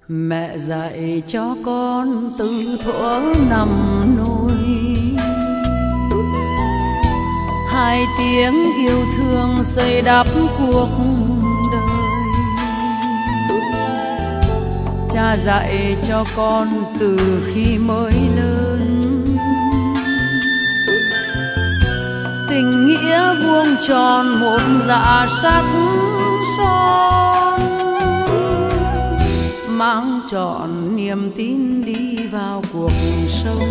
Mẹ dạy cho con từ thuở nằm nôi, hai tiếng yêu thương xây đắp cuộc đời. Cha dạy cho con từ khi mới lớn, tình nghĩa vuông tròn một dạ sắc son, mang trọn niềm tin đi vào cuộc sống,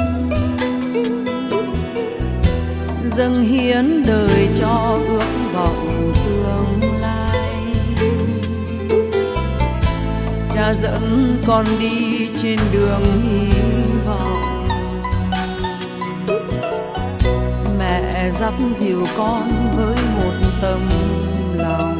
dâng hiến đời cho ước vọng tương lai. Cha dẫn con đi trên đường hy vọng, mẹ dắt dìu con với một tấm lòng.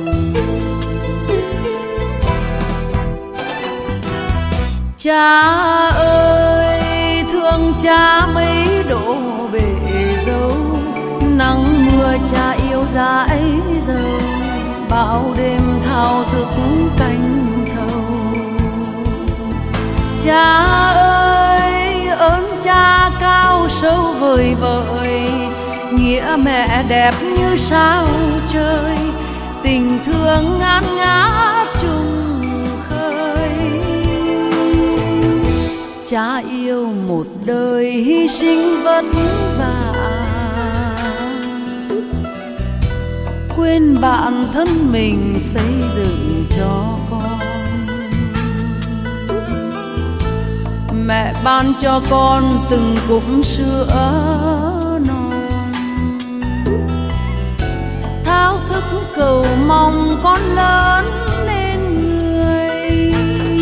Cha ơi thương cha mấy độ bể dâu, nắng mưa cha yêu dãi dầu, bao đêm thao thức canh thâu. Cha ơi ơn cha cao sâu vời vợi, nghĩa mẹ đẹp như sao trời, tình thương ngát ngát trùng khơi. Cha yêu một đời hy sinh vất vả, quên bản thân mình xây dựng cho con. Mẹ ban cho con từng cục sữa non, thao thức cầu mong con lớn nên người.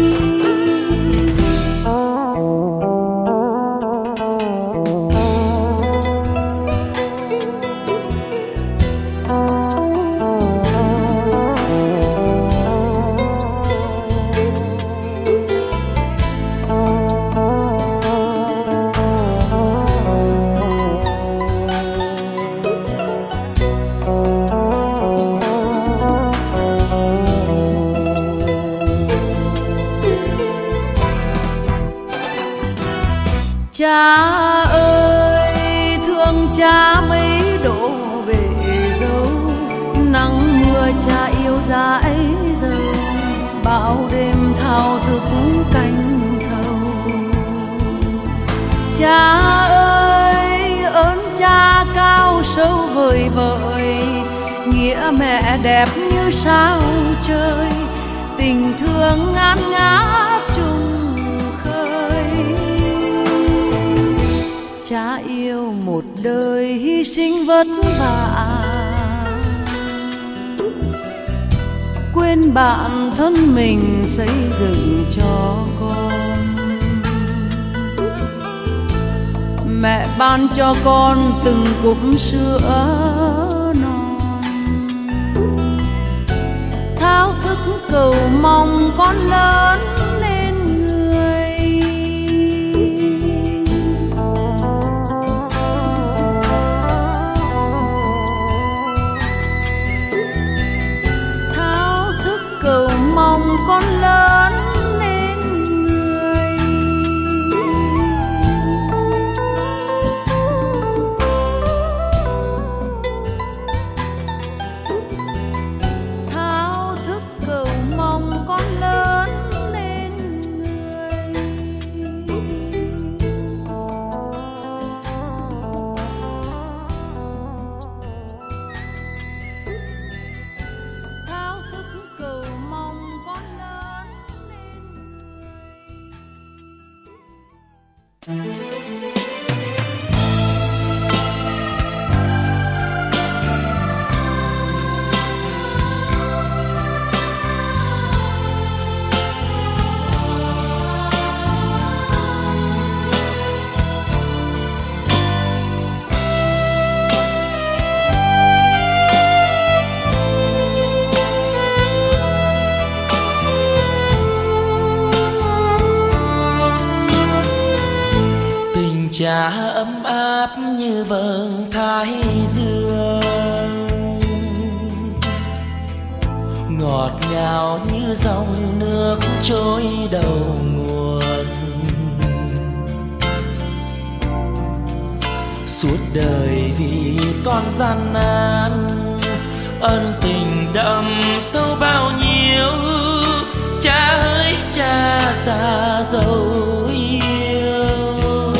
Cha ơi thương cha mấy độ bể dâu, nắng mưa cha yêu dãi dầu, bao đêm thao thức canh thâu. Cha ơi ơn cha cao sâu vời vợi, nghĩa mẹ đẹp như sao trời, tình thương ngát ngát trùng khơi. Cha yêu một đời hy sinh vất vả, quên bản thân mình xây dựng cho con. Mẹ ban cho con từng cục sữa non, thao thức cầu mong con lớn nên người. Thao thức cầu mong con lớn nên người. Thao thức cầu mong con lớn nên người. Thao thức cầu mong con lớn nên người. Tình cha ấm áp như vầng thái dương, ngọt ngào như dòng nước trôi đầu nguồn. Suốt đời vì con gian nan, ân tình đậm sâu bao nhiêu. Cha ơi cha già dấu yêu,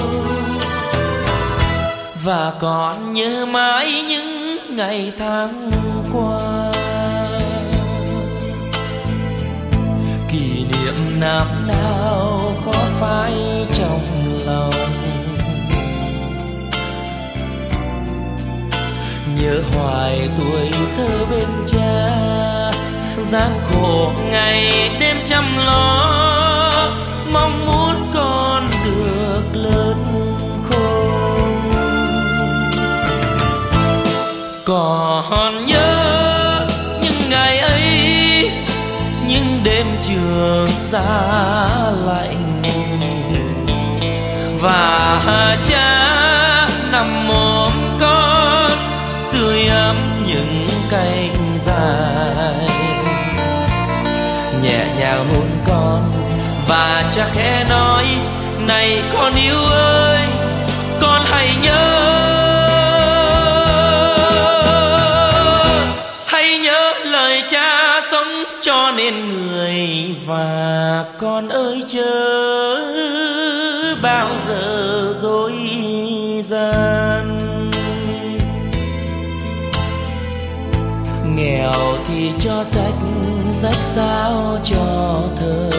và còn nhớ mãi những ngày tháng qua. Kỷ niệm năm nào có phai trong lòng, nhớ hoài tuổi thơ bên cha, gian khổ ngày đêm chăm lo, mong muốn con được lớn khôn. Còn nhớ những ngày ấy, những đêm trường giá lạnh, và cha nằm ôm con sưởi ấm những cánh dài, nhẹ nhàng hôn con và cha khẽ nói: này con yêu ơi, con hãy nhớ lời cha sống cho nên người. Và con ơi chớ bao giờ dối gian, nghèo thì cho sách, rách sao cho thơ.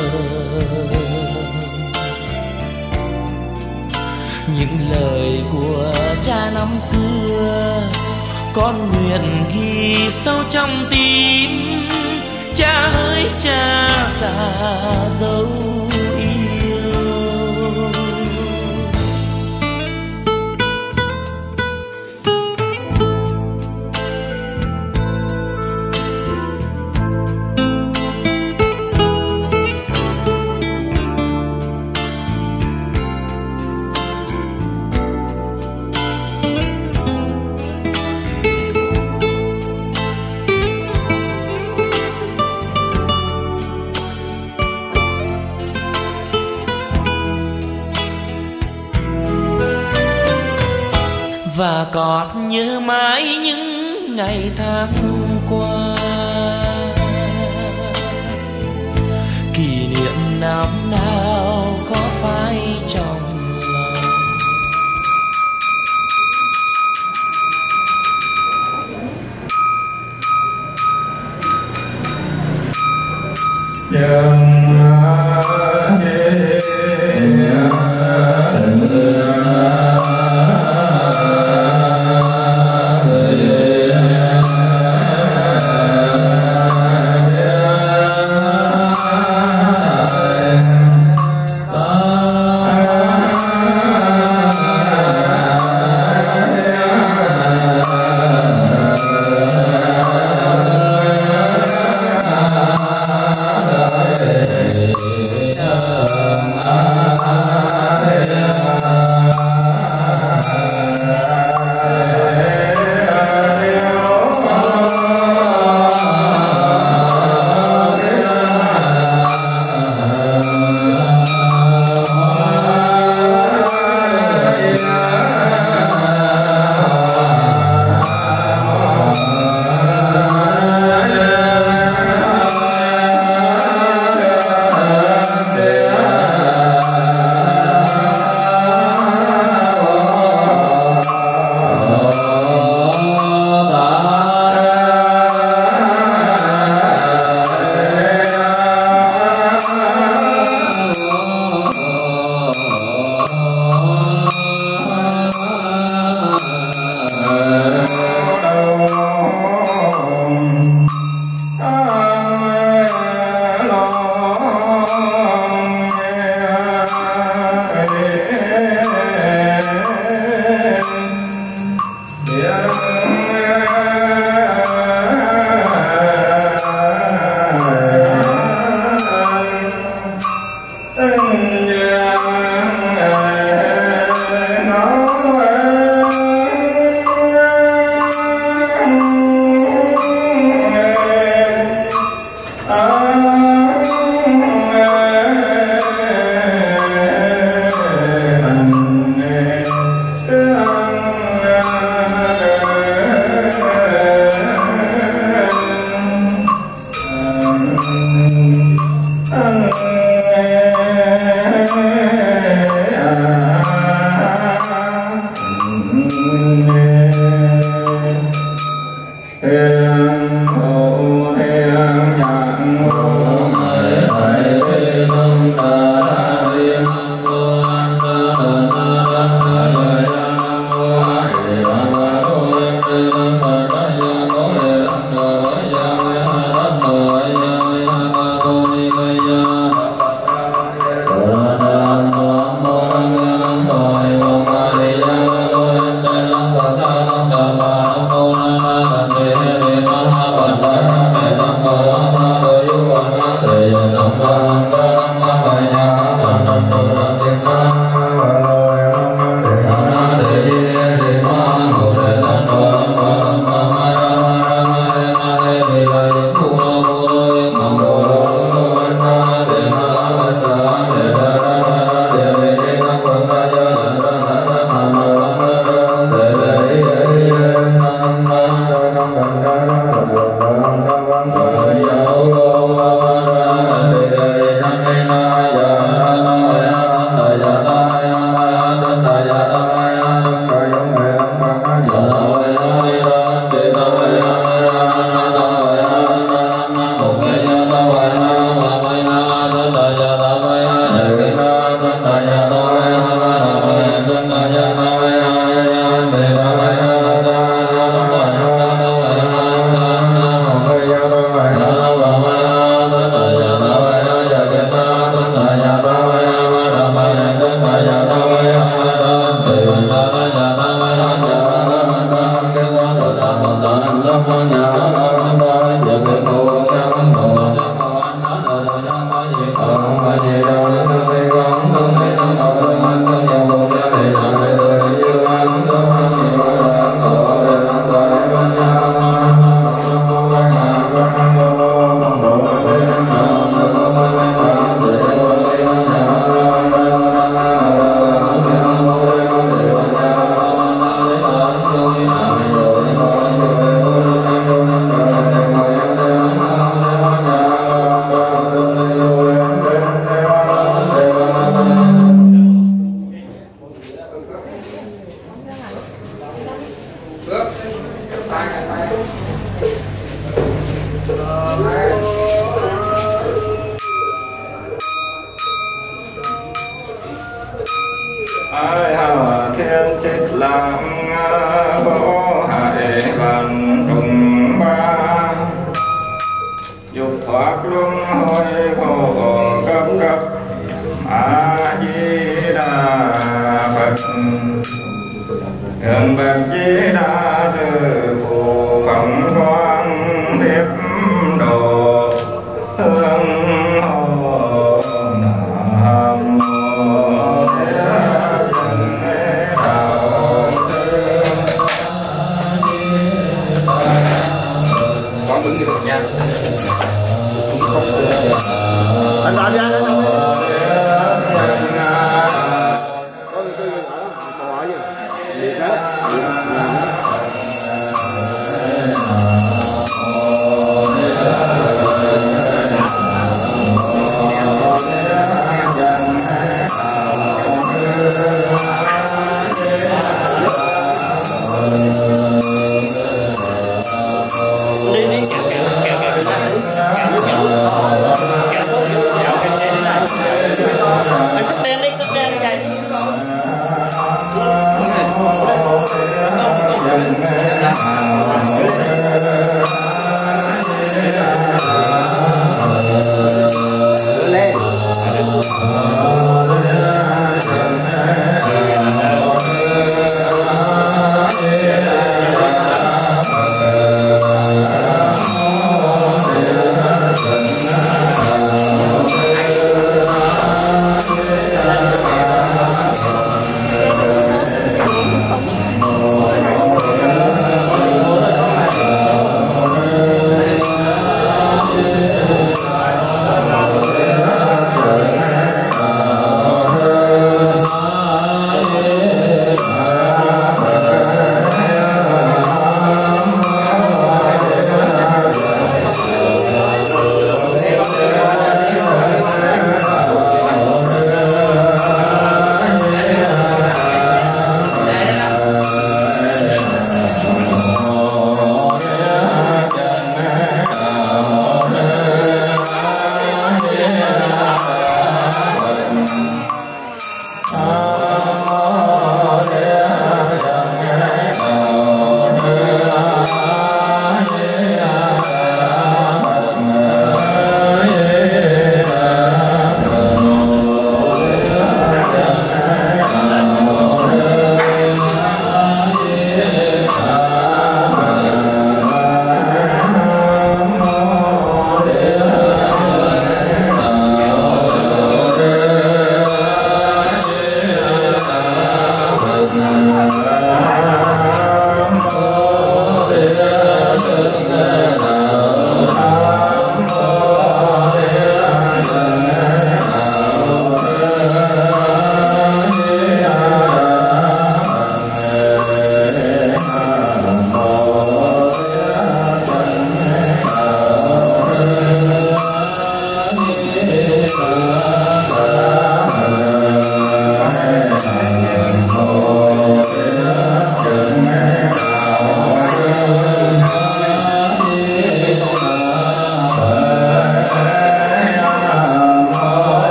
Những lời của cha năm xưa con nguyện ghi sâu trong tim. Cha ơi cha già dấu yêu. Và còn nhớ mãi những ngày tháng qua, kỷ niệm năm nào có phai trong lòng.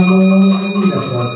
Mô Di Đà Phật.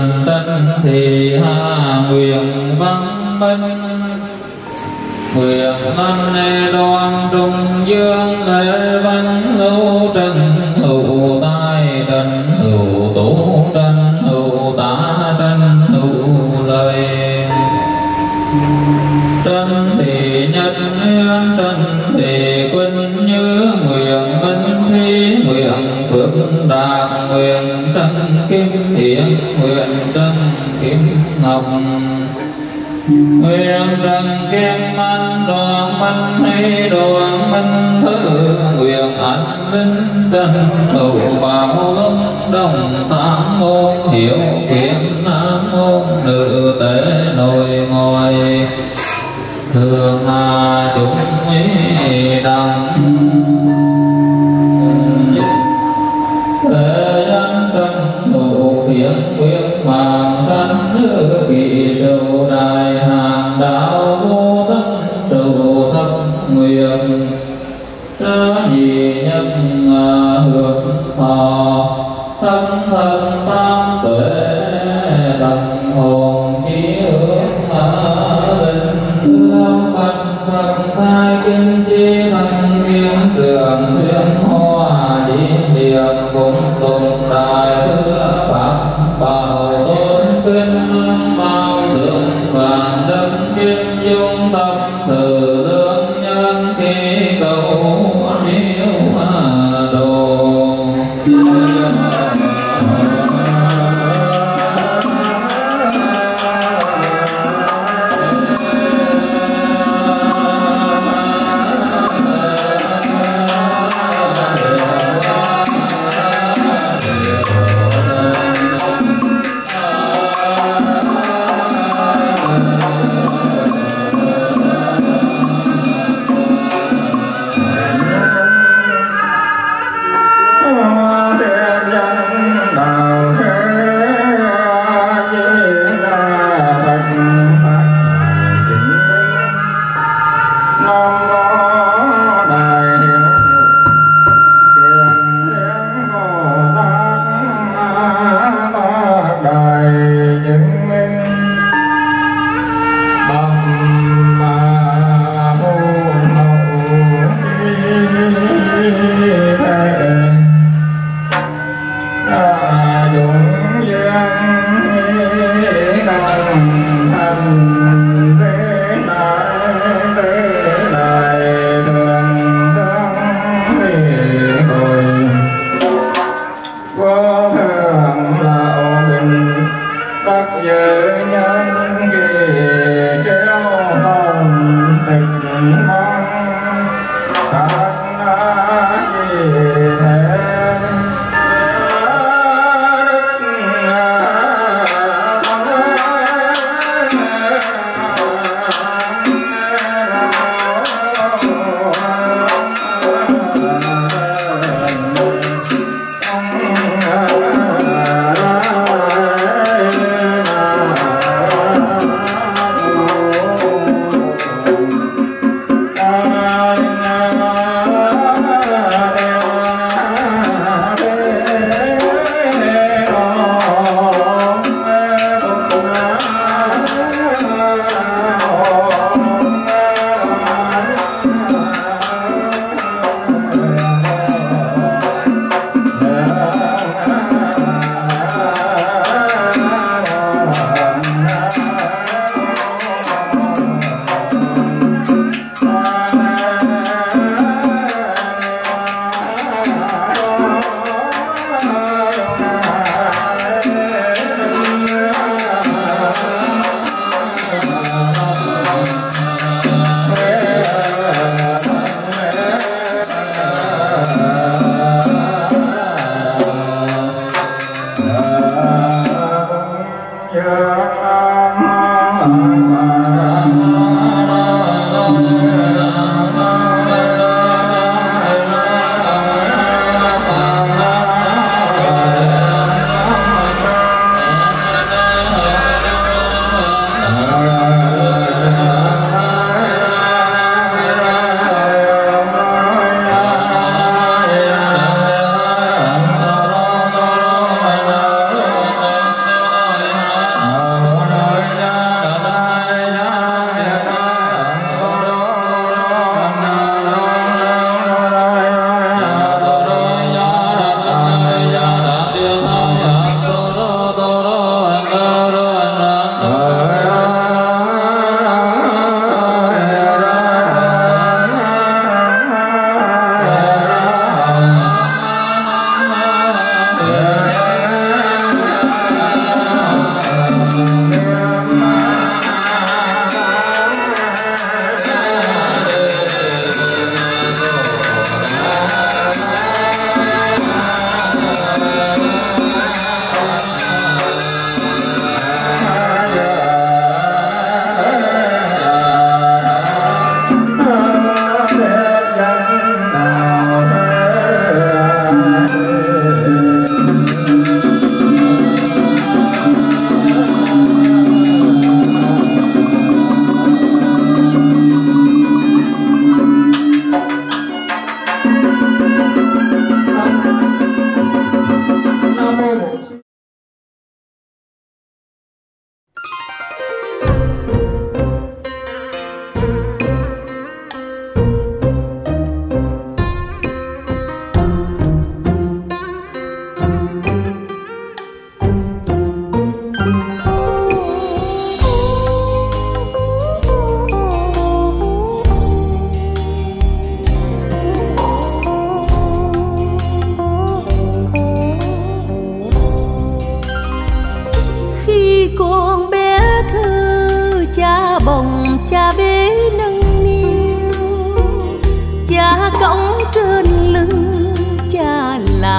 nguyện ngân đoan trung dương lễ văn lưu trần hữu tai trần hữu tú trần hữu tá trần hữu lời trần thị nhất yên trần thị quân như nguyện minh thi nguyện phước đạt nguyện trần kim thiện nguyện trần kim ngọc nguyện trần kim an đoàn minh hay đoàn minh thứ nguyện an linh trần hữu bảo lâm đồng tam môn hiệu quyền nam môn nữ tế nội ngồi thường hà chúng ý đăng thế nhân trần hữu thiện quyết mạng sanh nữ kỳ sâu đại hàng đạo vô tất sâu thất nguyện sơ nhị nhân hưởng thọ thân thân tam tuệ tầng hồn chí hướng linh thương phật phật thai kim chi thân kiến trường thuyên hoa diêm điệp cùng tùng đại thưa phật bảo tôn kinh lương bao thượng vàng đất kim dung tâm thử lương nhân kỳ cầu siêu đồ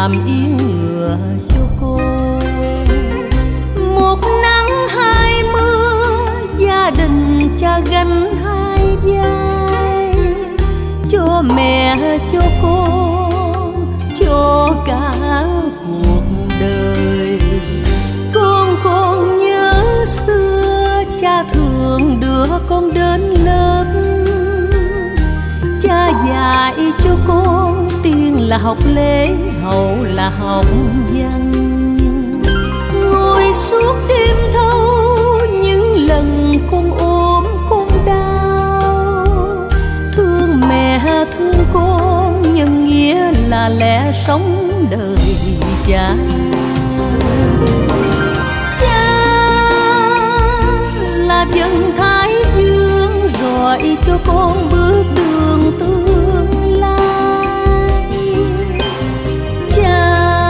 làm yên ngựa cho con. Một nắng hai mưa, gia đình cha gánh hai vai, cho mẹ cho con, cho cả cuộc đời. Con nhớ xưa cha thường đưa con đến lớp, cha dạy cho con tiên là học lễ, hậu là học văn. Ngồi suốt đêm thâu những lần con ốm con đau, thương mẹ thương con nhân nghĩa là lẽ sống đời cha. Cha là vầng thái dương rọi cho con bước đường tương lai. Cha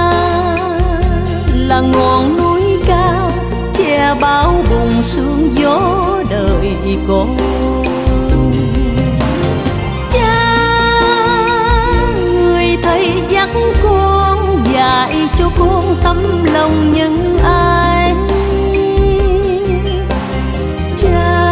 là ngọn núi cao che bao bùng sương gió đời con. Cha người thầy dắt con, dạy cho con tấm lòng nhân ái. Cha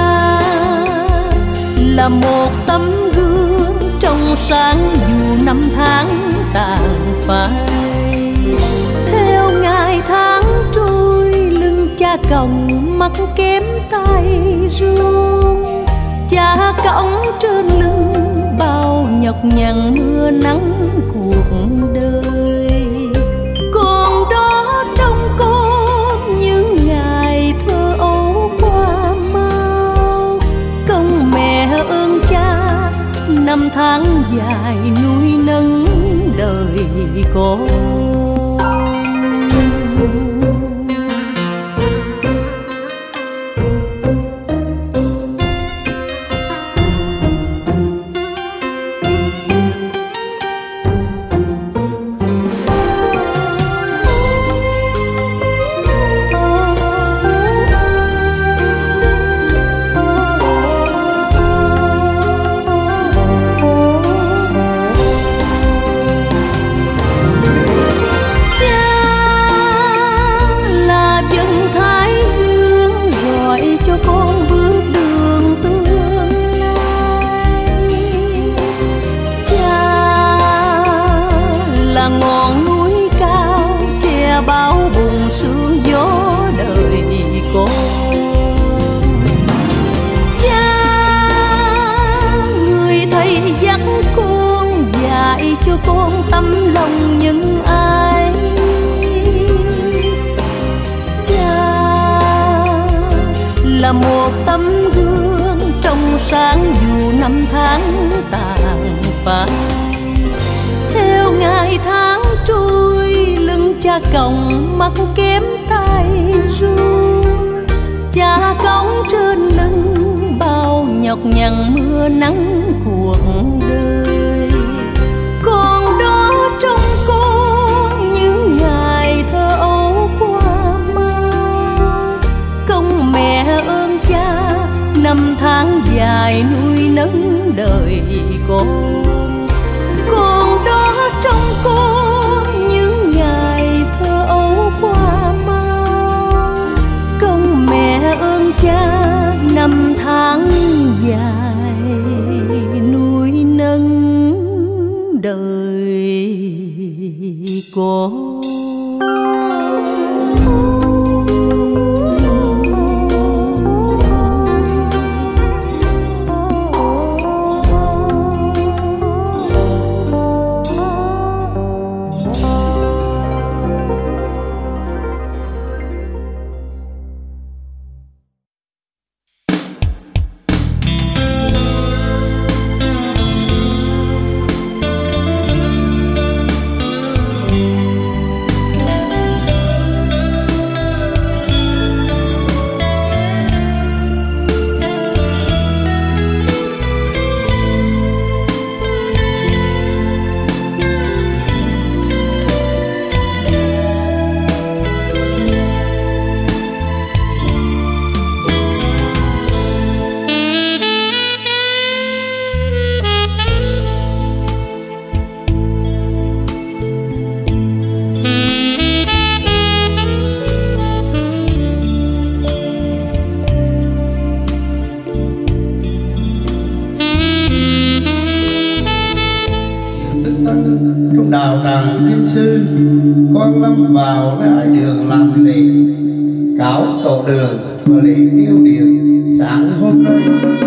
là một tấm gương trong sáng dù năm tháng tàn phai. Theo ngày tháng trôi lưng cha còng mắt kém tay run, cha cõng trên lưng bao nhọc nhằn mưa nắng cuộc đời. Còn đó trong con những ngày thơ ấu qua mau, công mẹ ơn cha năm tháng dài nuôi nấng đời con. Sương gió đời con. Cha người thầy dắt con, dạy cho con tấm lòng nhân ái. Cha là một tấm gương trong sáng dù năm tháng tàn phai. Theo ngày tháng trôi lưng cha còng mắt kém tay run, cha cõng trên lưng bao nhọc nhằn mưa nắng cuộc đời. Còn đó trong con những ngày thơ ấu qua mau, công mẹ ơn cha năm tháng dài nuôi nấng đời con. Còn đó trong con những ngày thơ ấu qua mau, công mẹ ơn cha năm tháng dài nuôi nấng đời con. trong đạo tràng Kim Sư, con lâm vào đại đường làm lễ cáo tổ đường và lễ tiêu điển sáng hôm nay.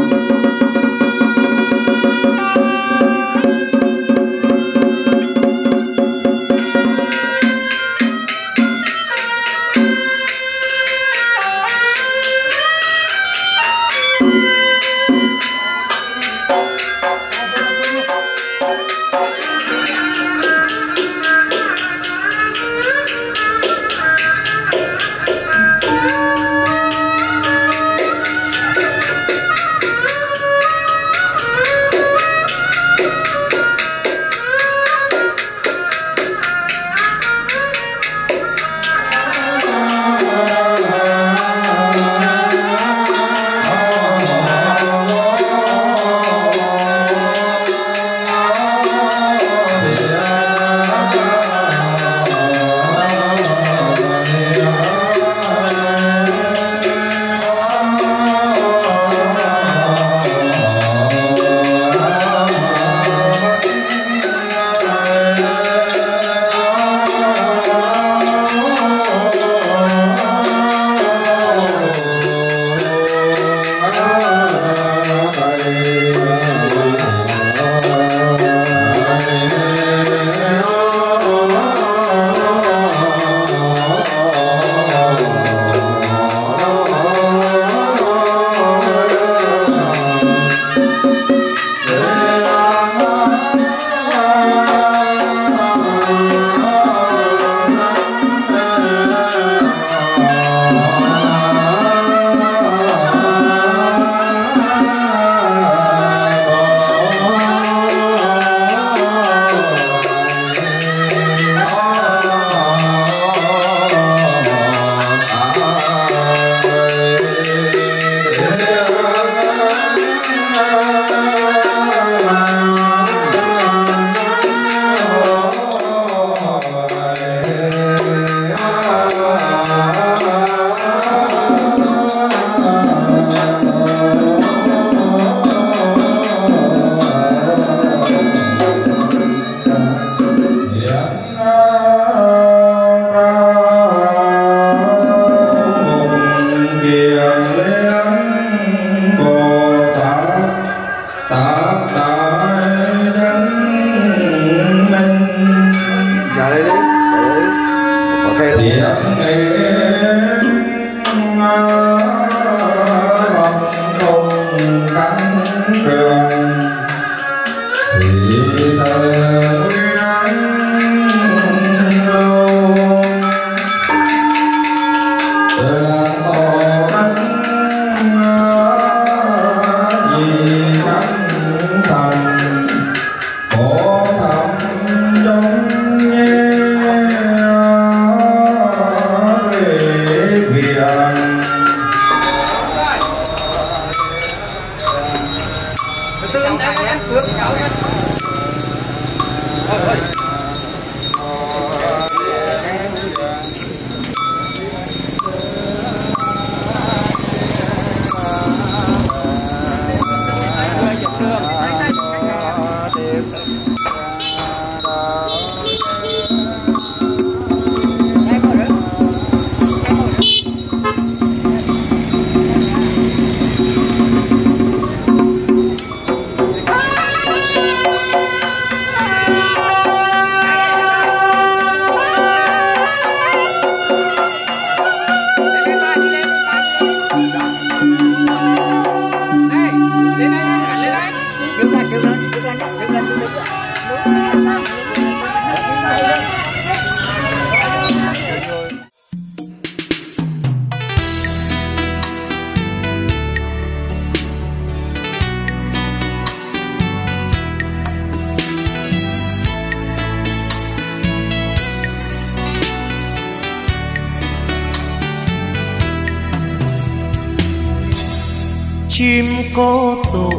Chim có tổ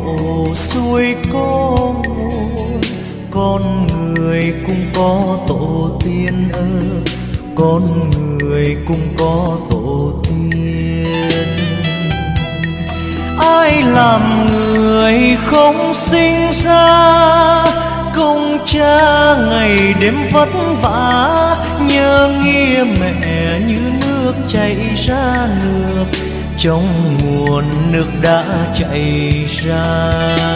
suối có nguồn, con người cũng có tổ tiên ơ, con người cũng có tổ tiên. Ai làm người không sinh ra công cha ngày đêm vất vả, nhớ nghĩa mẹ như nước chảy ra nước, trong nguồn nước đã chảy ra.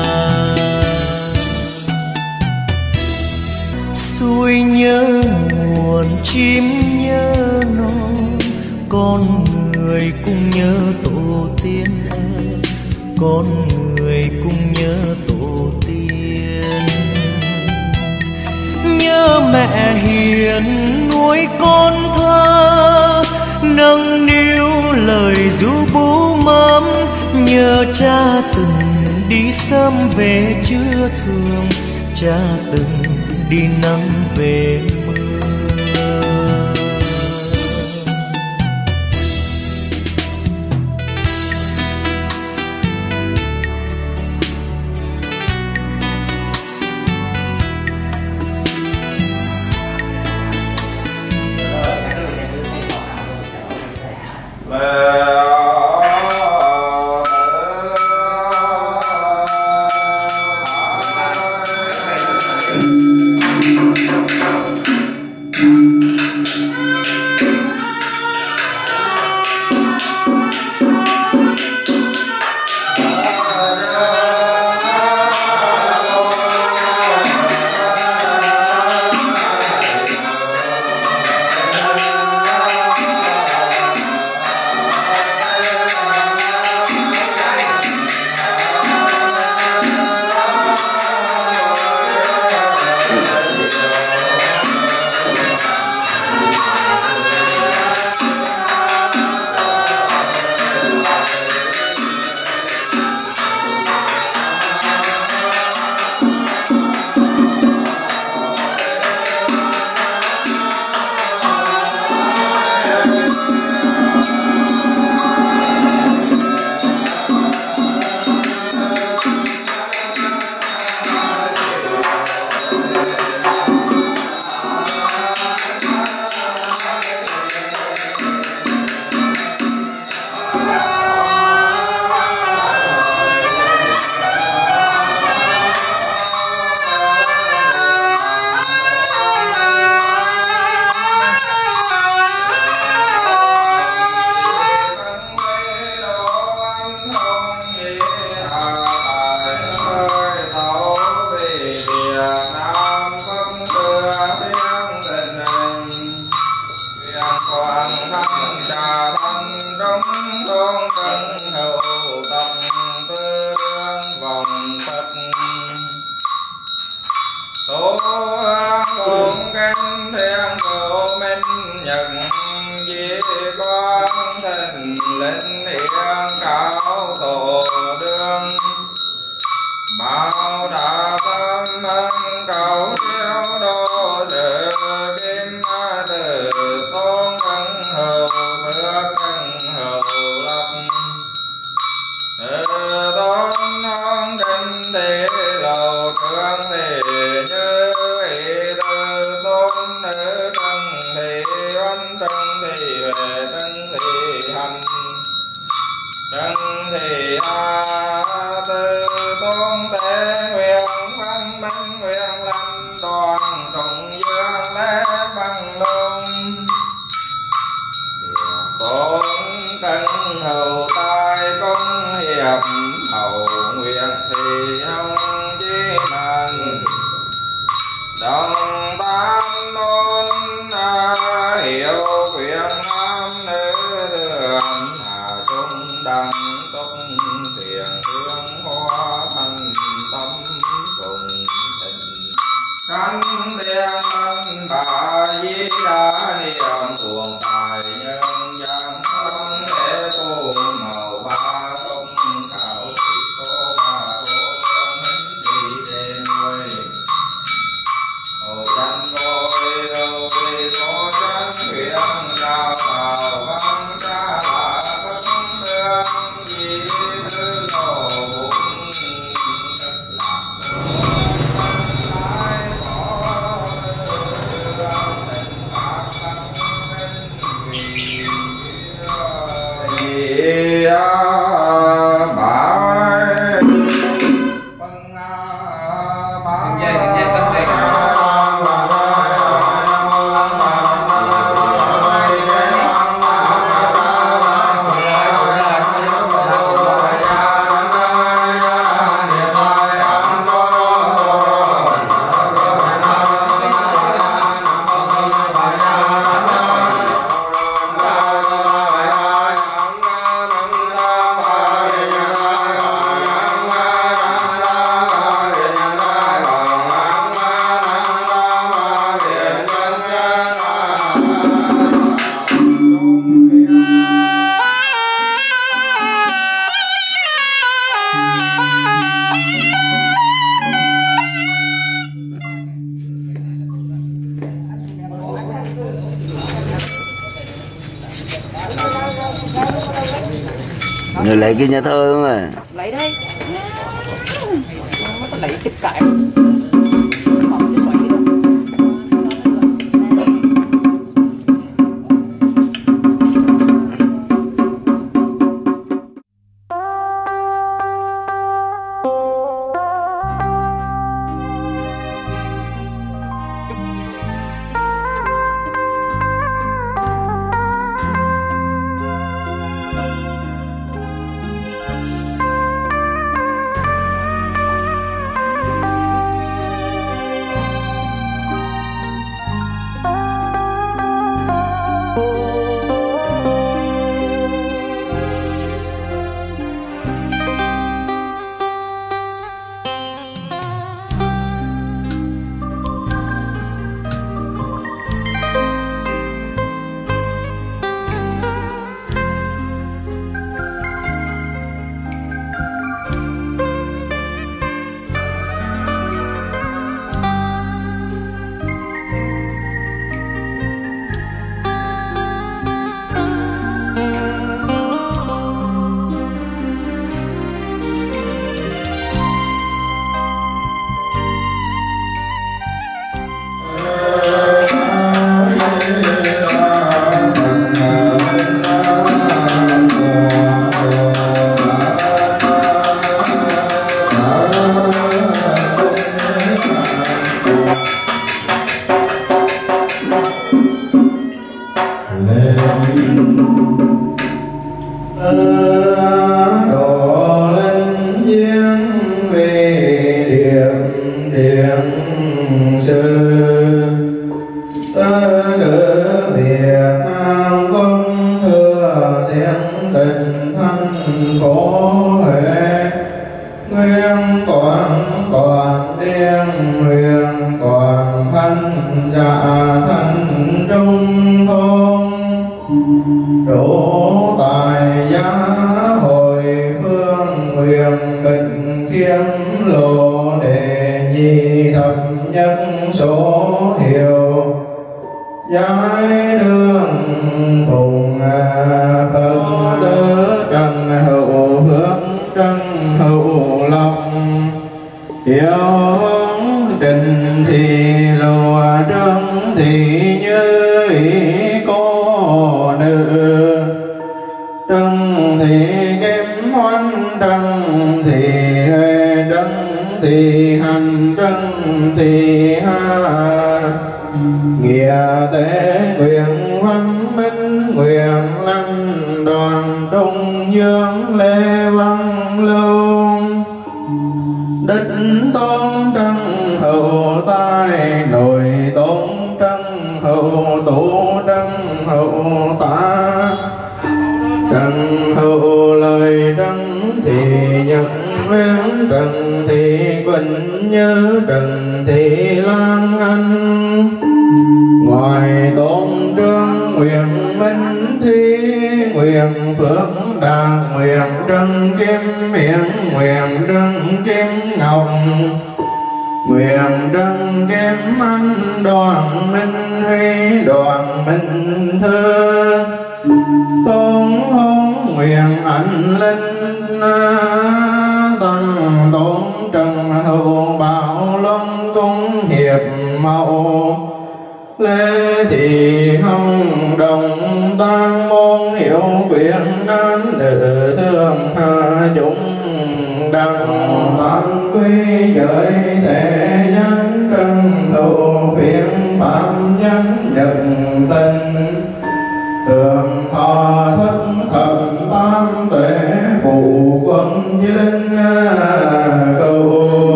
Suối nhớ nguồn, chim nhớ non, con người cùng nhớ tổ tiên ơi, con người cùng nhớ tổ tiên. Nhớ mẹ hiền nuôi con thơ, nâng niu lời ru bú mớm, nhớ cha từng đi sớm về trưa thường, cha từng đi nắng về mưa. Đường dây Rồi lấy cái nhà thơ không à? Lấy đây. Nó lấy chụp cái.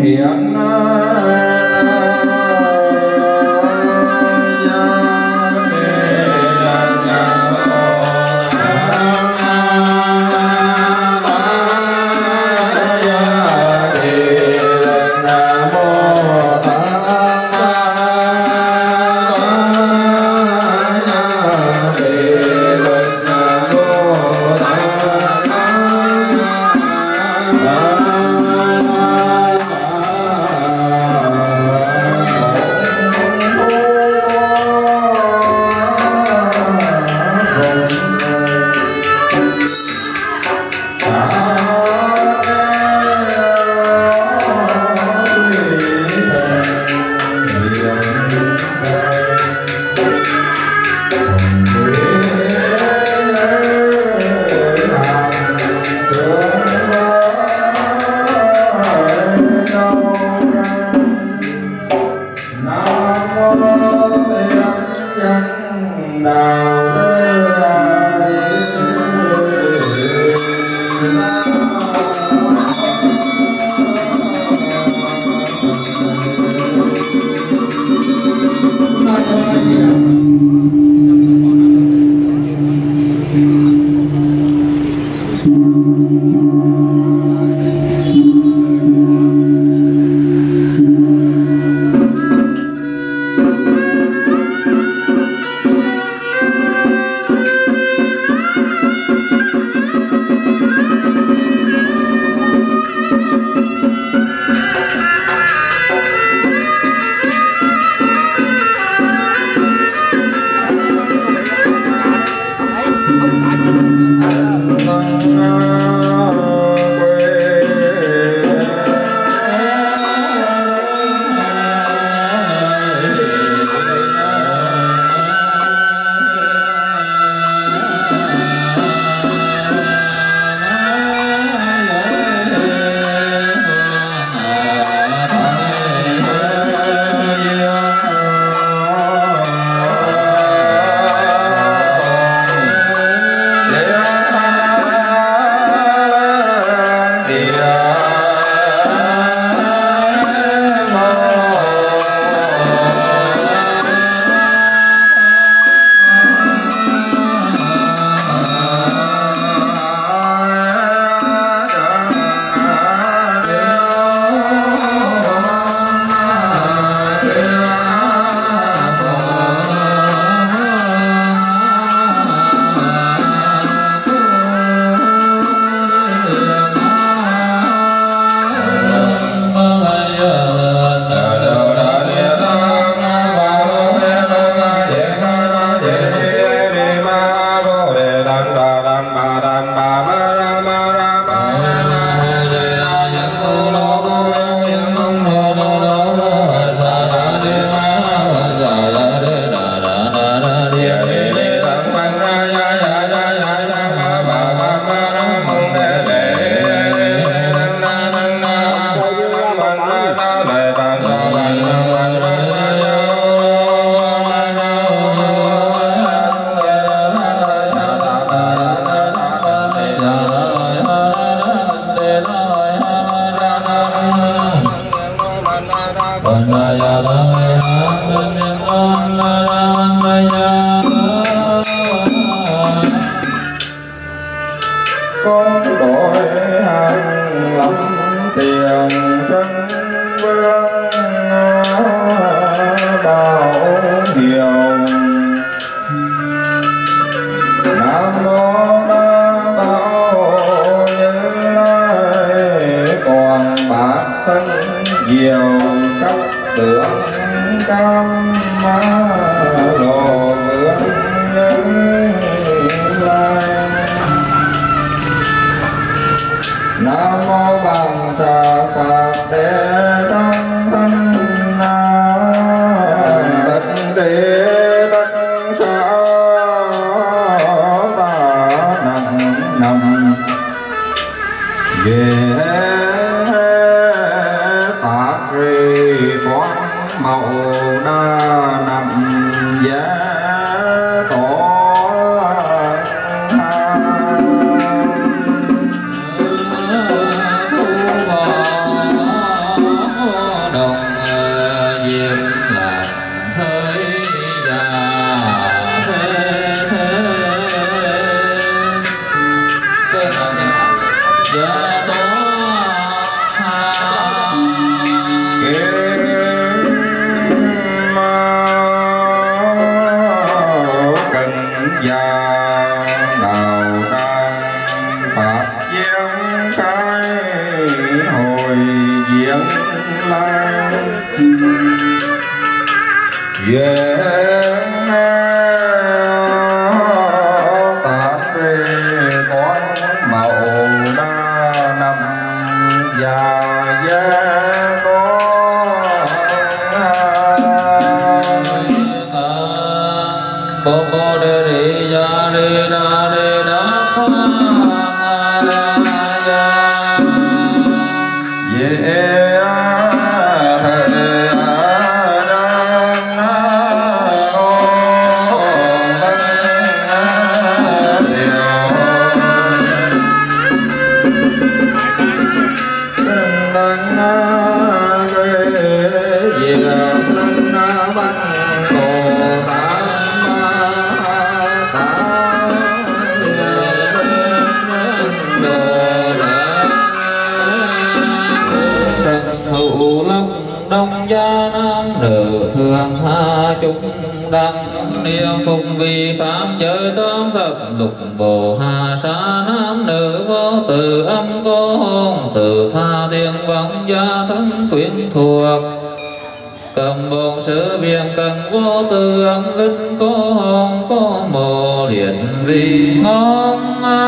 thiện con đội hàng lâm tiền sân vương đạo hiệu. Nam mô Đa Bảo Như Lai, còn bạc thân diệu sắc tượng cam ma đồ vượng Như Lai. Nam mô Bằng Xà Phật Đệ Tâm Thân Tịnh Địa Tịnh Xá Ta Nặng Nằm Về Tạc Ri Quán Màu Đa Nằm Giá Tổ niệm phục vi phạm giới tam thập lục bồ hà sa nam nữ vô từ âm cô hồn từ tha thiên vọng gia thân quyến thuộc cầm bồn sự viên cần vô từ âm linh cô hồn cô mồ liệt vì ngon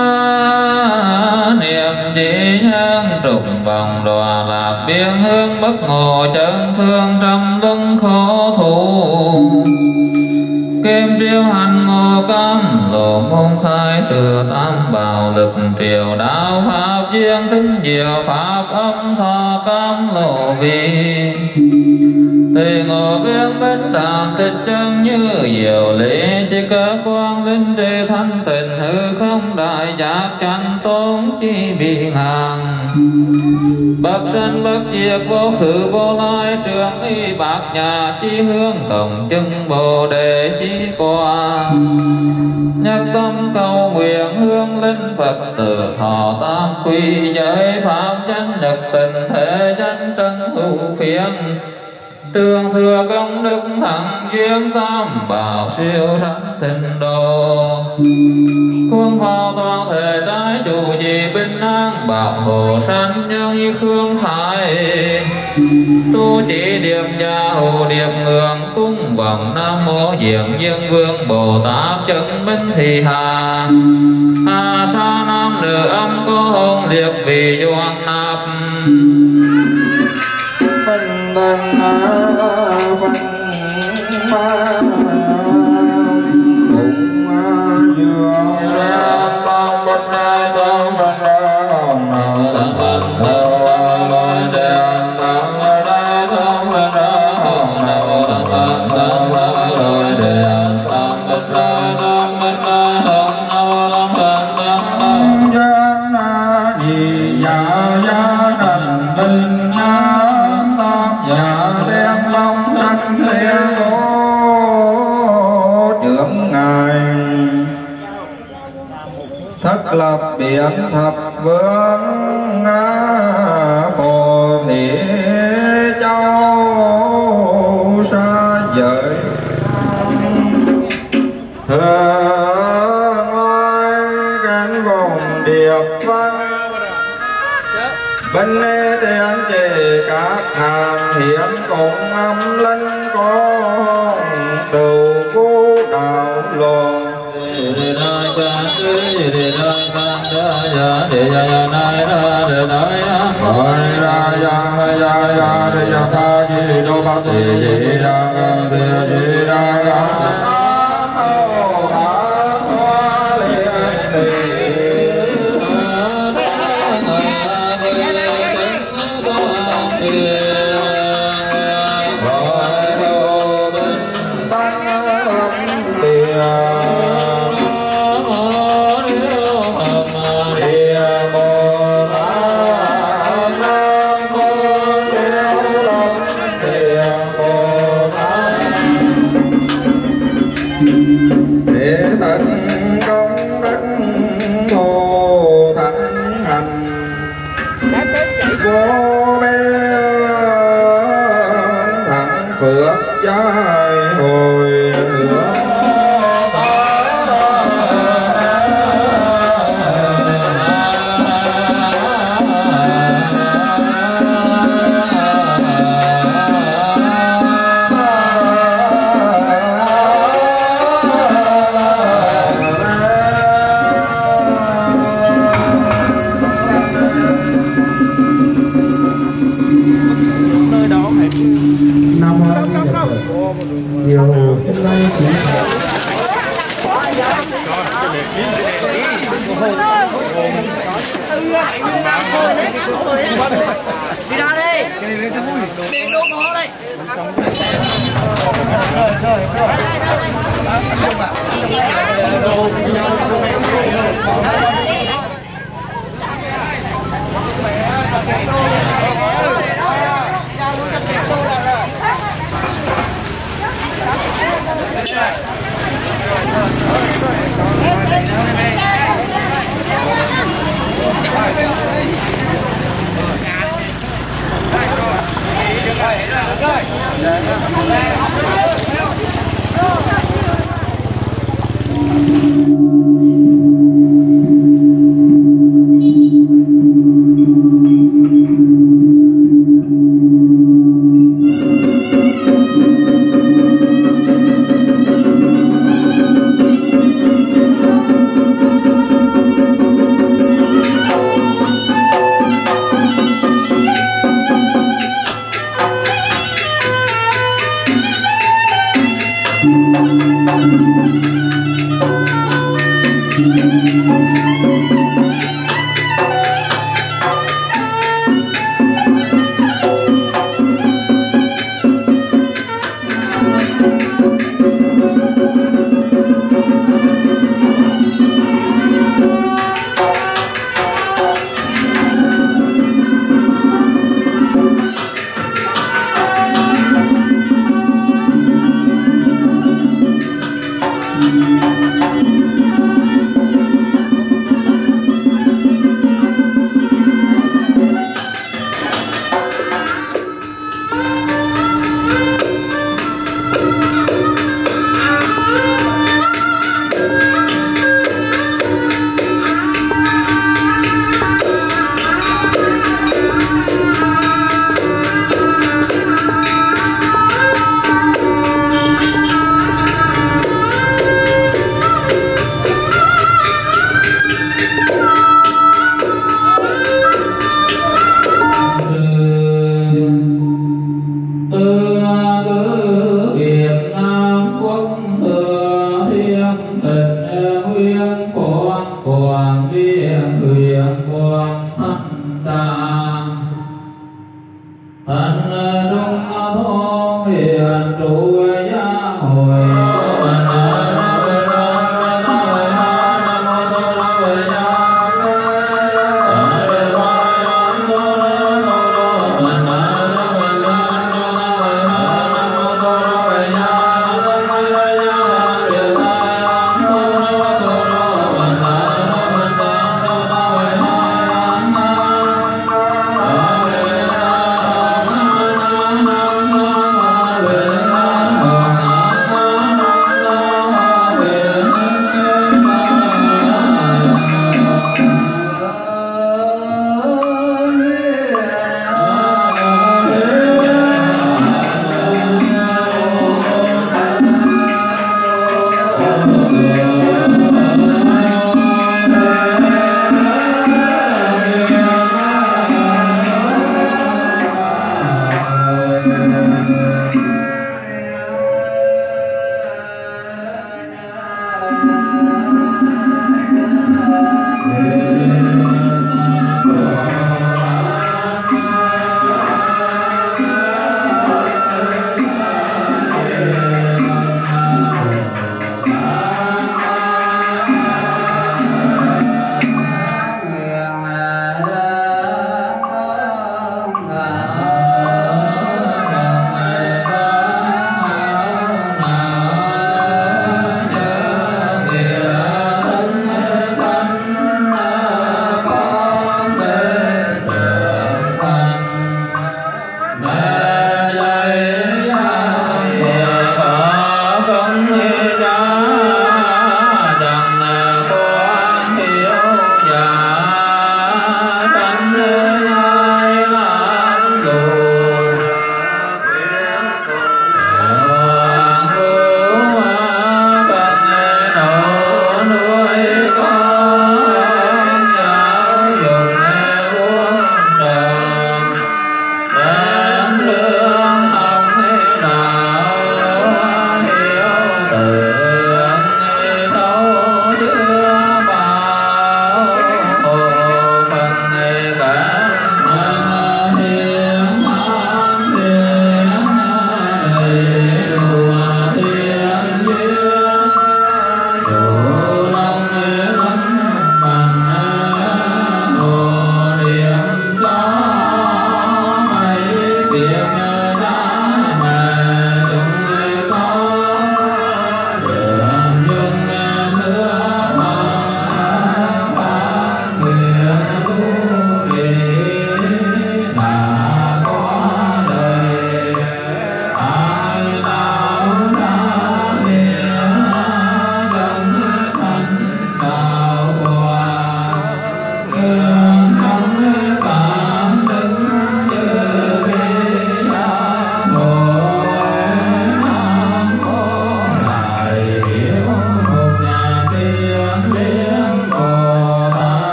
niệm chỉ nhân trùng vòng đọa lạc biên hương bất ngộ chân thương trăm luân khổ thụ kim triều hành ngô cam lộ môn khai thừa tam bảo lực triều đạo pháp duyên thính diệu pháp âm thọ cam lộ vi tùy ngộ viên bến đàm tịch chân như diệu lý chỉ cơ quang linh tri thanh tịnh hư không đại giác chánh tôn chi bị ngàn bậc sanh bất diệt vô khử vô lai trường y bạc nhà chi hương tổng chân bồ đề chi qua nhất tâm cầu nguyện hương linh Phật từ thọ tam quy giới pháp chánh nhật tình thể chánh trân hữu phiền trường thừa công đức thắng duyên tam bảo siêu sanh thịnh độ khuôn phò toàn thể trái chủ trì bình an bảo hộ sanh nhân như khương thái tu chỉ điệp gia hộ điệp ngưỡng cung vọng nam mô diện dương vương bồ tát chân minh thị hà hà sa nam nữ âm cô hồn liệt vì doan nạp phân tăng văn ma cùng dương ra tăng bất ra tăng bất ra hồng nào tăng bất ra lôi đèn tăng ra tăng bất ra hồng nào tăng bất ra lôi đèn tăng bất ra tăng bất ra hồng nào tăng bất ra giang na di dạ gia đành bình nha nhà đen long sanh liên ô trưởng ngài thất lập biển thập phương phổ thị châu xa giới thường lai cánh vùng điệp văn bên tiếng chỉ các hàng hiển cùng âm linh con từ cú đạo lộ Cô bé thẳng phượng trái hồi hưởng đi ra đi đi đốt nó đây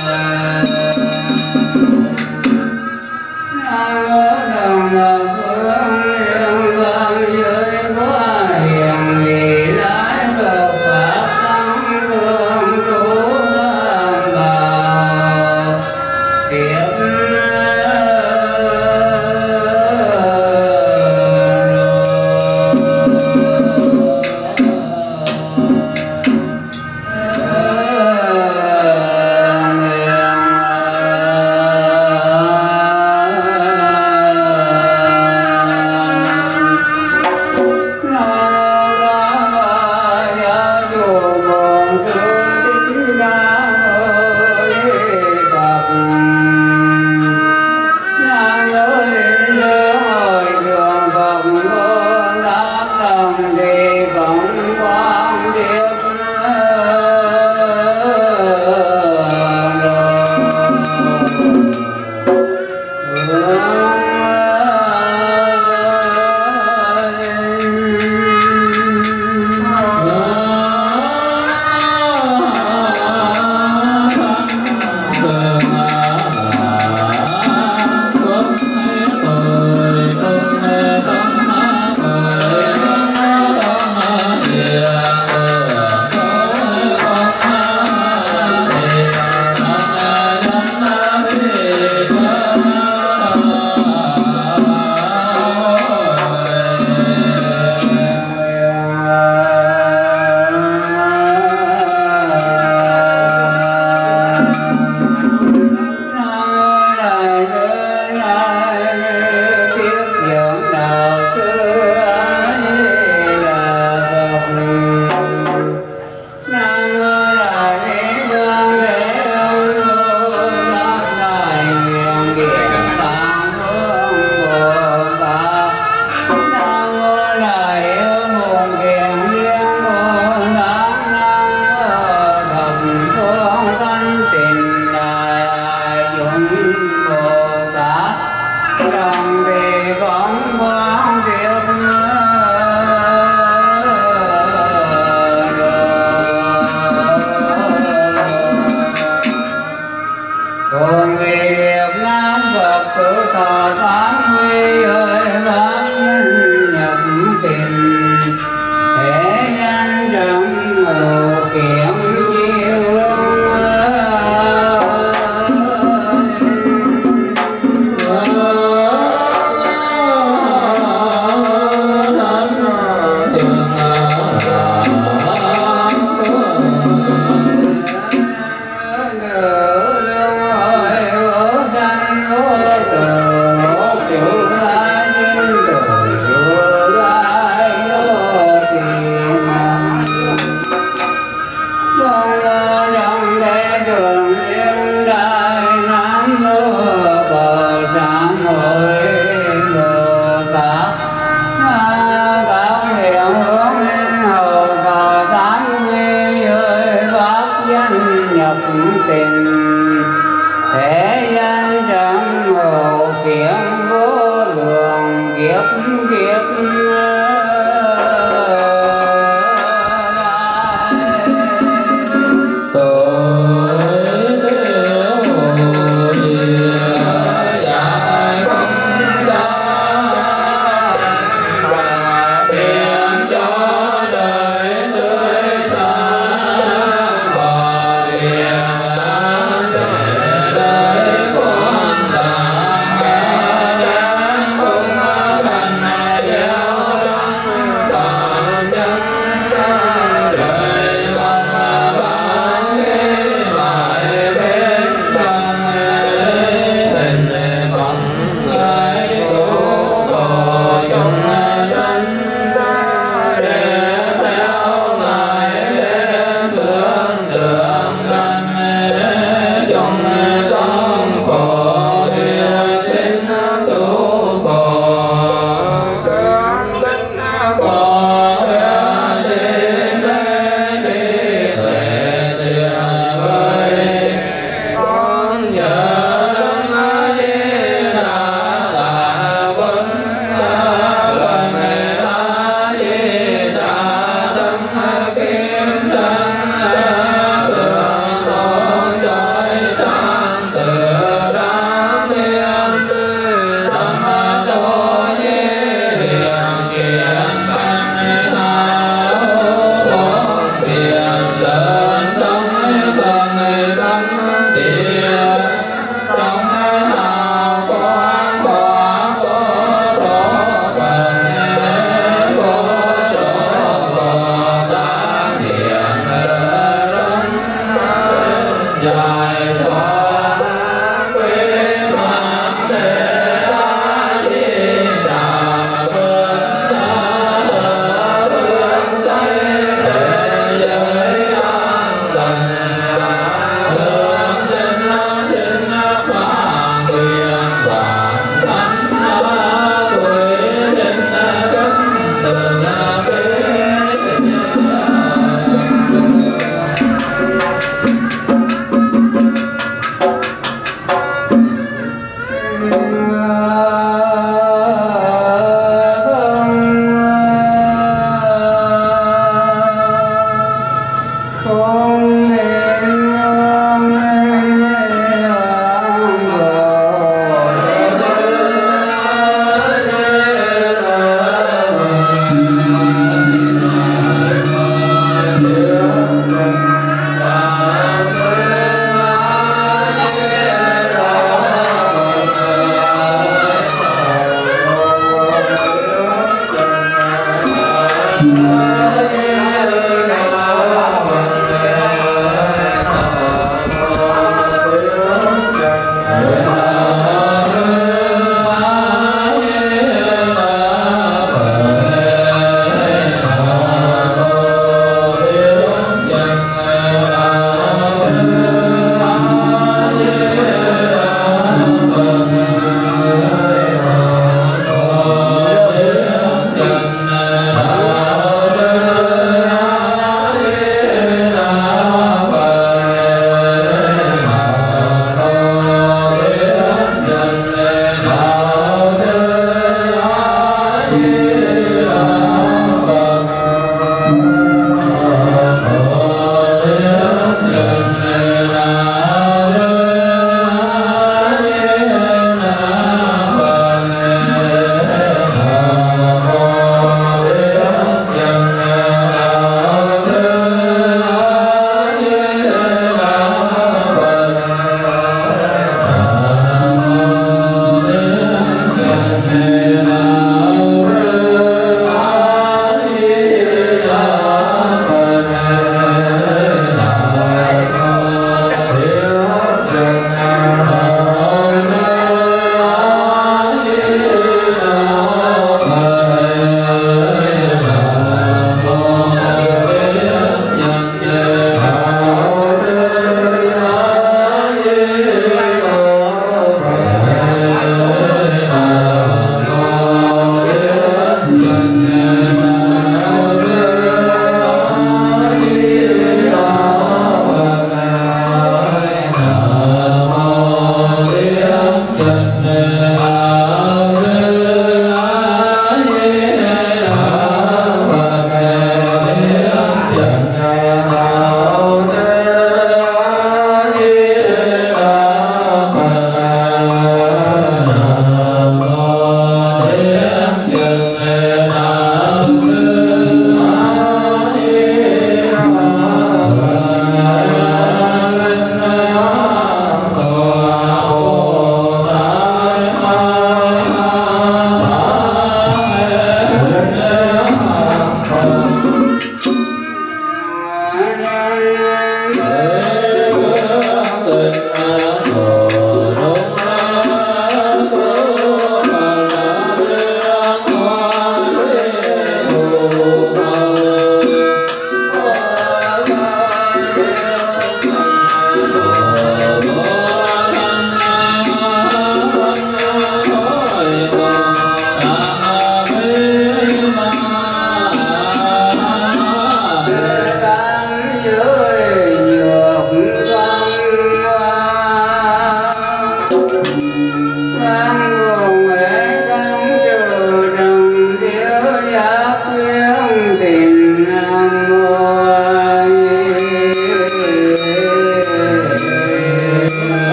Hãy subscribe cho kênh Ghiền Mì Gõ để không bỏ lỡ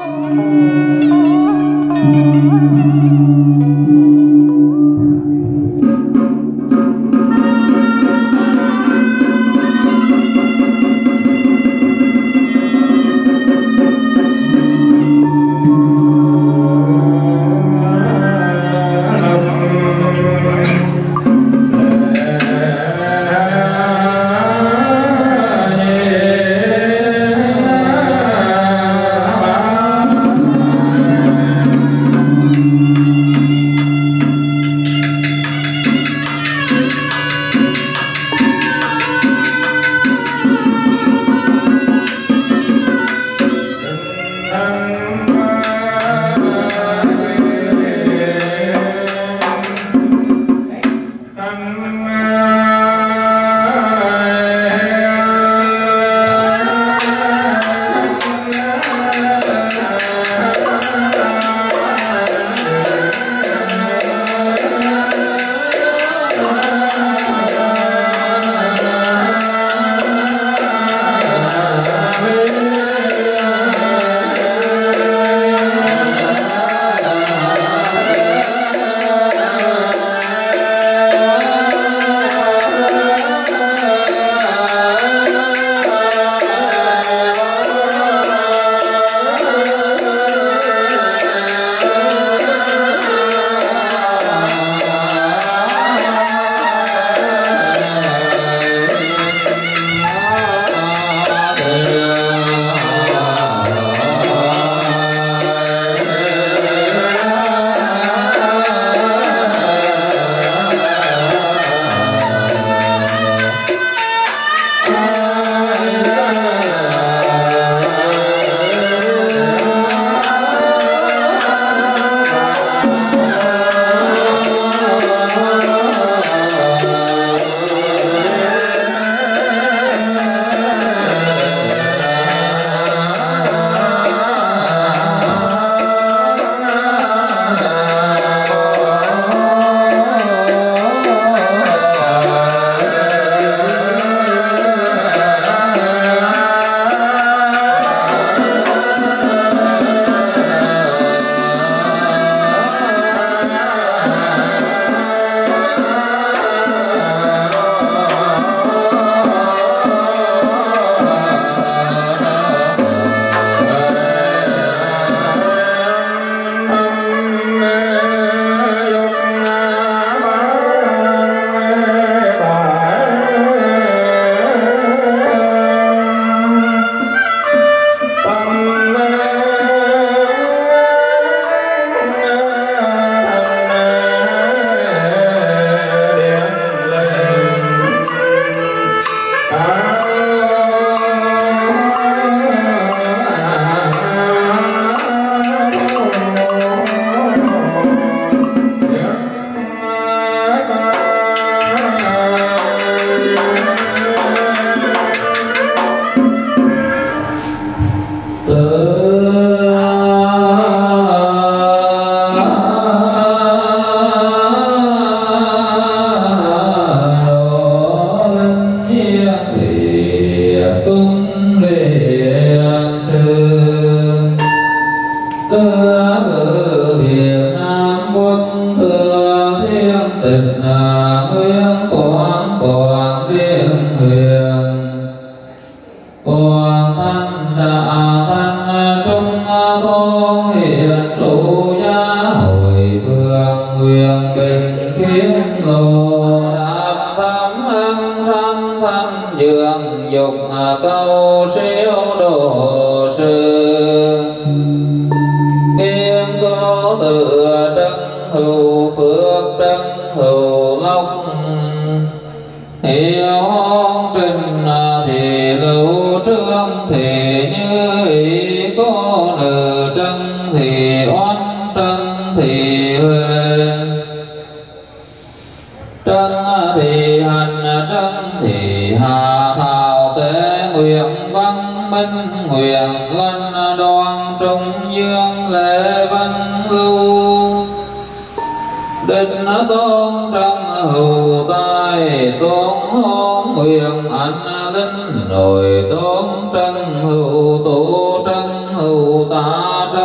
Rồi tôn trân hữu tu trân hữu ta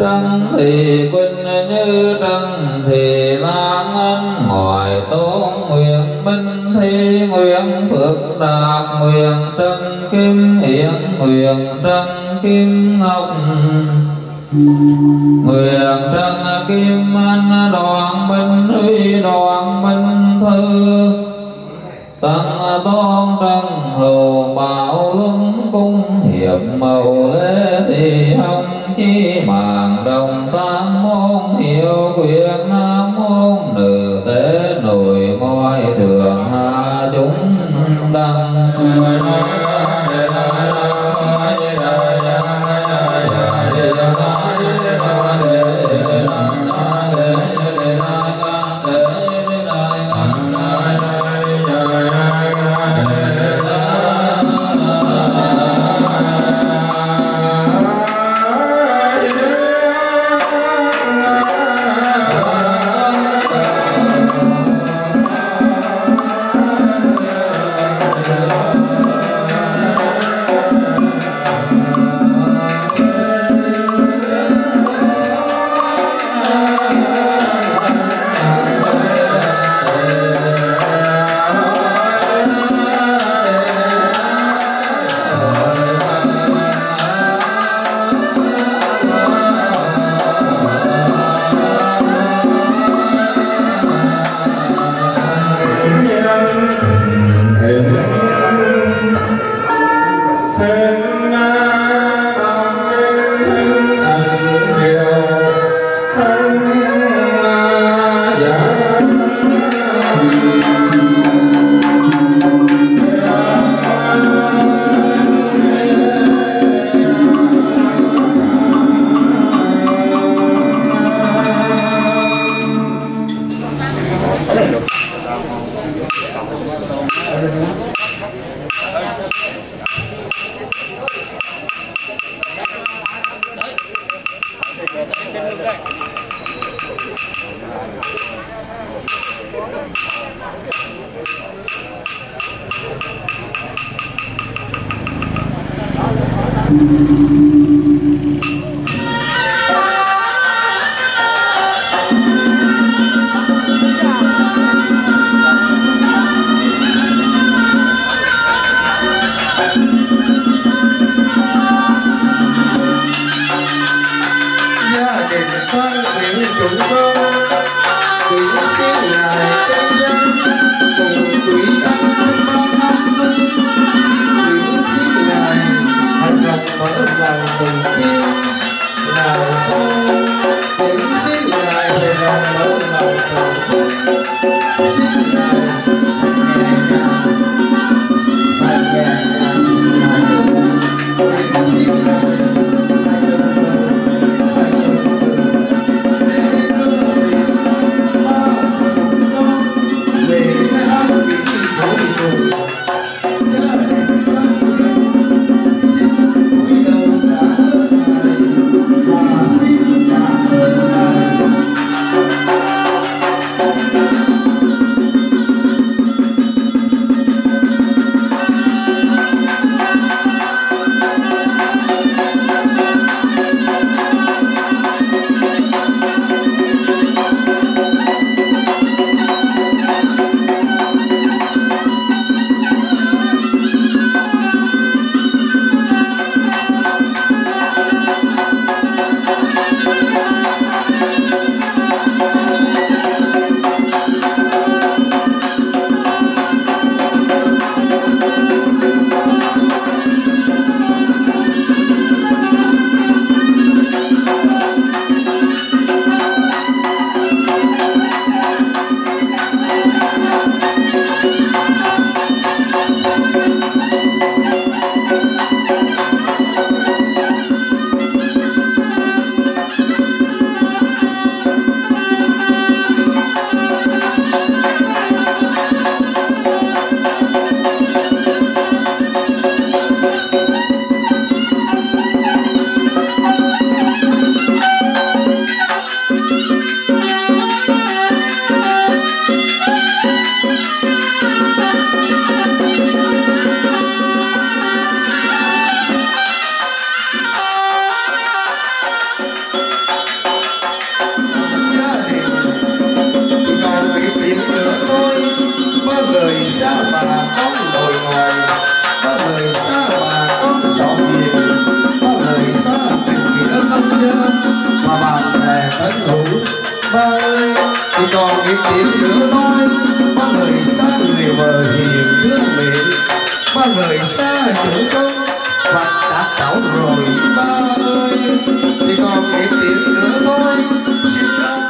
trăng thì quỳnh như trăng thì lan anh ngoài tôn nguyện minh thi nguyện phước đạt nguyện trăng kim hiển nguyện trăng kim ngọc nguyện trăng kim anh đoàn minh uy đoàn minh thư tăng tôn trăng hầu bảo luân cung hiệp màu lễ thì hồng chi màng đồng tam môn hiệu quyền nam môn nữ tế nội mọi thường hạ chúng đăng mở lòng từ tim rời xa chỗ con và đã cảo rồi ba ơi, thì còn ít tiếng nữa thôi. Xin lỗi.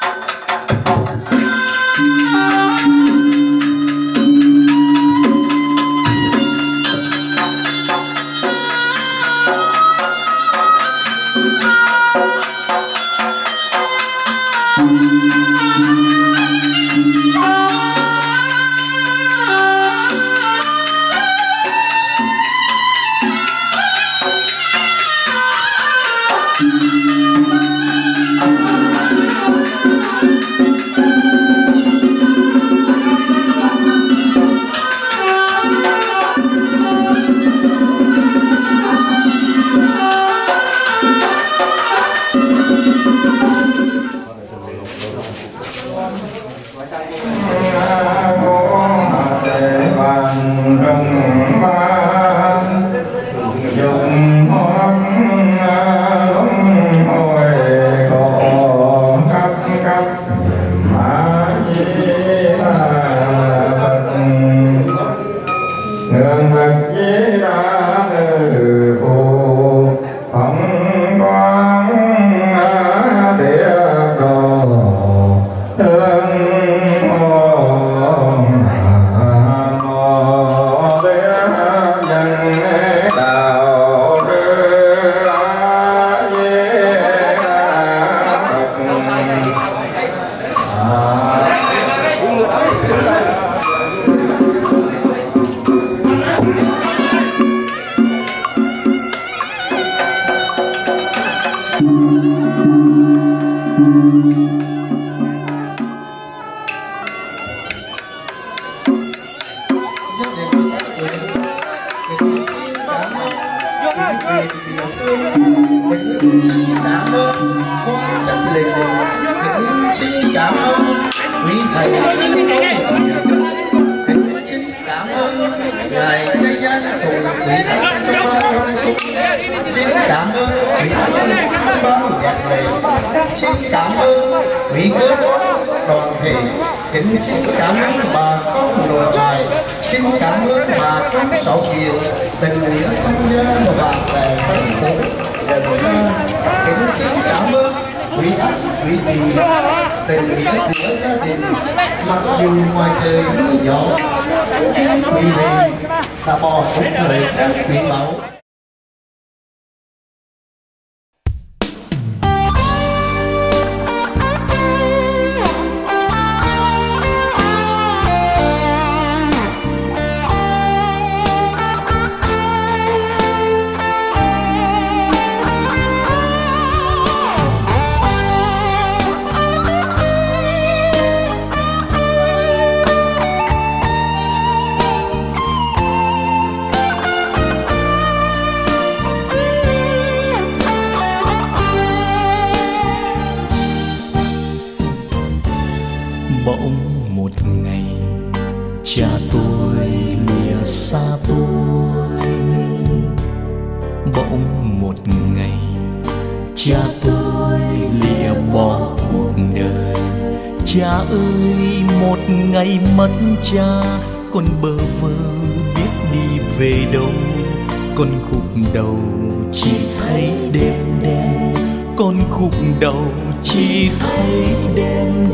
Cha con bơ vơ biết đi về đâu, con khúc đầu chỉ thấy đêm đen, con khúc đầu chỉ thấy đêm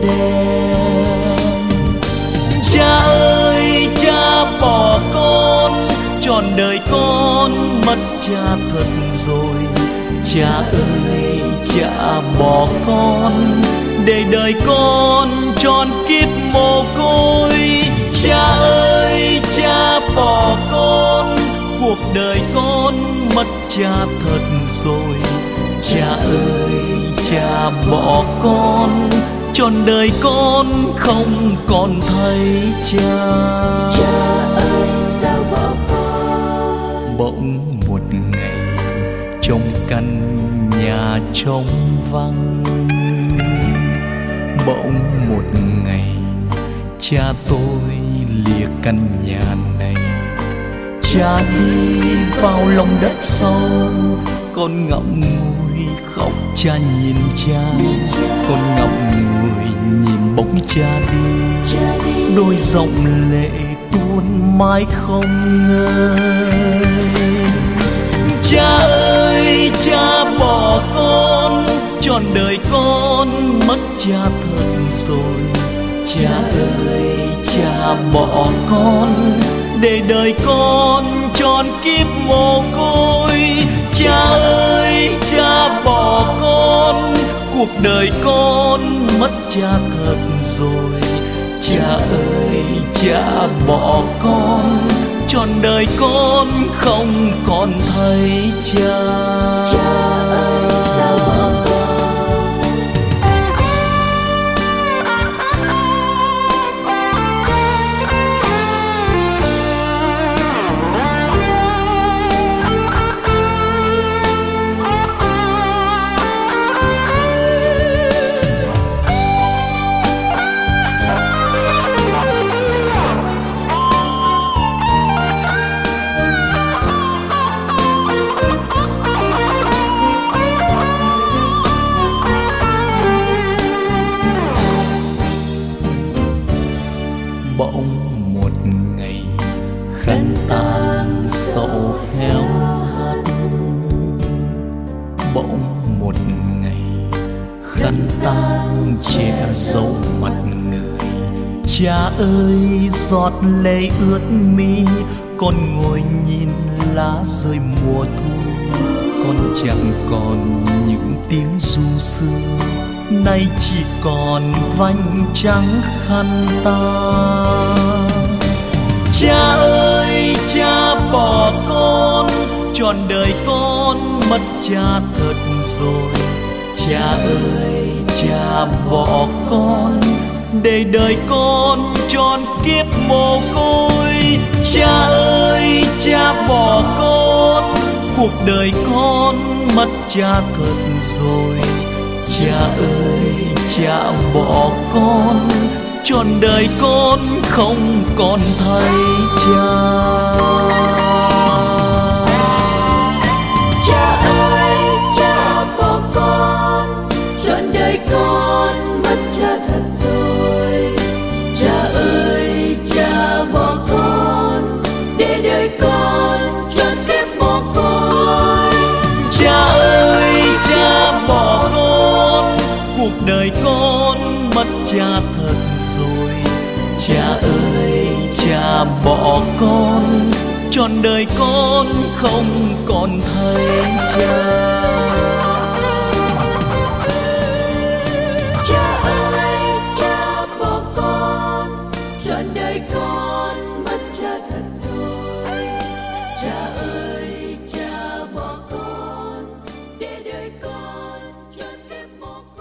đen. Cha ơi cha bỏ con, trọn đời con mất cha thật rồi. Cha ơi cha bỏ con, để đời con tròn kiếp mồ côi. Cha ơi cha bỏ con, cuộc đời con mất cha thật rồi. Cha ơi cha bỏ con, trọn đời con không còn thấy cha. Cha ơi sao bỏ con? Bỗng một ngày trong căn nhà trống vắng, bỗng một ngày cha tôi lìa căn nhà này. Cha đi vào lòng đất sâu, con ngậm ngùi khóc cha nhìn cha, con ngậm ngùi nhìn bỗng cha đi, đôi giọng lệ tuôn mãi không ngơi. Cha ơi cha bỏ con, trọn đời con mất cha thật rồi. Cha ơi cha bỏ con, để đời con tròn kiếp mồ côi. Cha ơi cha bỏ con, cuộc đời con mất cha thật rồi. Cha ơi cha bỏ con, trọn đời con không còn thấy cha. Cha ơi sao bỏ con. Bỗng một ngày khăn tàn sầu héo hắt, bỗng một ngày khăn tàn che dấu mặt người. Cha ơi giọt lệ ướt mi, con ngồi nhìn lá rơi mùa thu. Con chẳng còn những tiếng ru xưa, nay chỉ còn vành trắng khăn tàn. Cha ơi cha bỏ con, trọn đời con mất cha thật rồi. Cha ơi cha bỏ con, để đời con tròn kiếp mồ côi. Cha ơi cha bỏ con, cuộc đời con mất cha thật rồi. Cha ơi cha bỏ con, trọn đời con không còn thấy cha. Cha ơi cha bỏ con, trọn đời con mất cha thật rồi. Cha ơi cha bỏ con, để đời con trọn kiếp mồ côi. Cha ơi cha bỏ con, cuộc đời con mất cha thật rồi. Cha ơi cha bỏ con, trọn đời con không còn thấy cha. Cha ơi cha bỏ con, trọn đời con mất cha thật rồi. Cha ơi cha bỏ con, để đời con trọn kiếp mồ côi.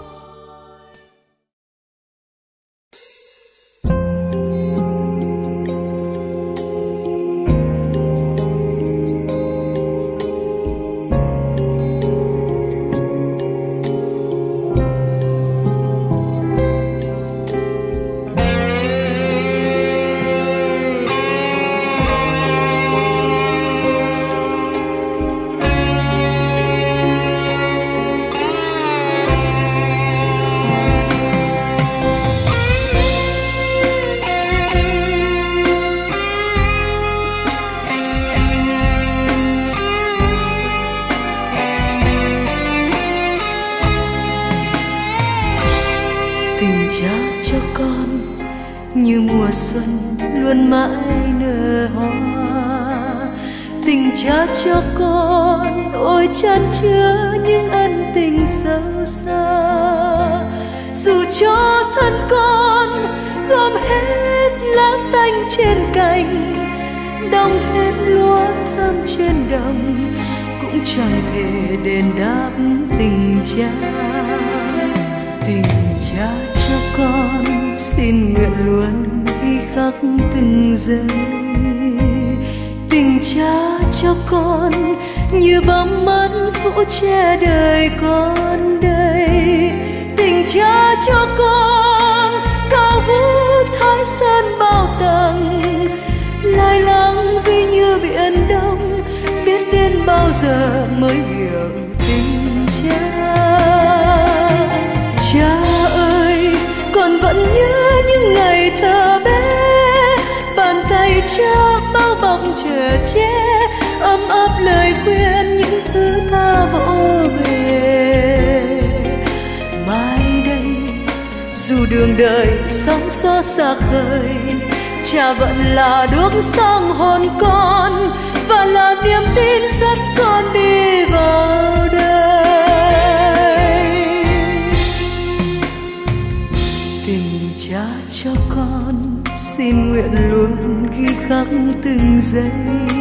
Tình cha cho con như mùa xuân luôn mãi nở hoa. Tình cha cho con ôi chan chứa những ân tình sâu xa. Dù cho thân con gom hết lá xanh trên cành, đong hết lúa thơm trên đồng, cũng chẳng thể đền đáp tình cha. Tình cha cho con xin nguyện luôn ghi khắc từng giây. Tình cha cho con như bóng mắt phủ che đời con đây. Tình cha cho con cao vút thái sơn bao tầng, lai láng vì như biển đông, biết đến bao giờ mới hiểu tình cha. Cha ơi con vẫn nhớ chở che, ấm áp lời khuyên những thứ ta vỗ về. Mai đây dù đường đời sóng gió xa khơi, cha vẫn là đuốc sáng hồn con và là niềm tin dẫn con đi vào đời. Tình cha cho con xin nguyện luôn ghi khắc từng giây.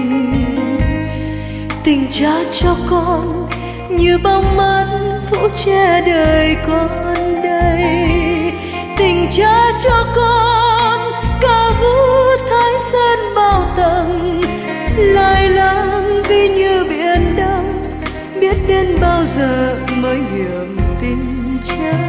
Tình cha cho con như bóng mắt phủ che đời con đây. Tình cha cho con ca vũ Thái Sơn bao tầng, lai lang vì như biển đông, biết đến bao giờ mới hiểu tình cha.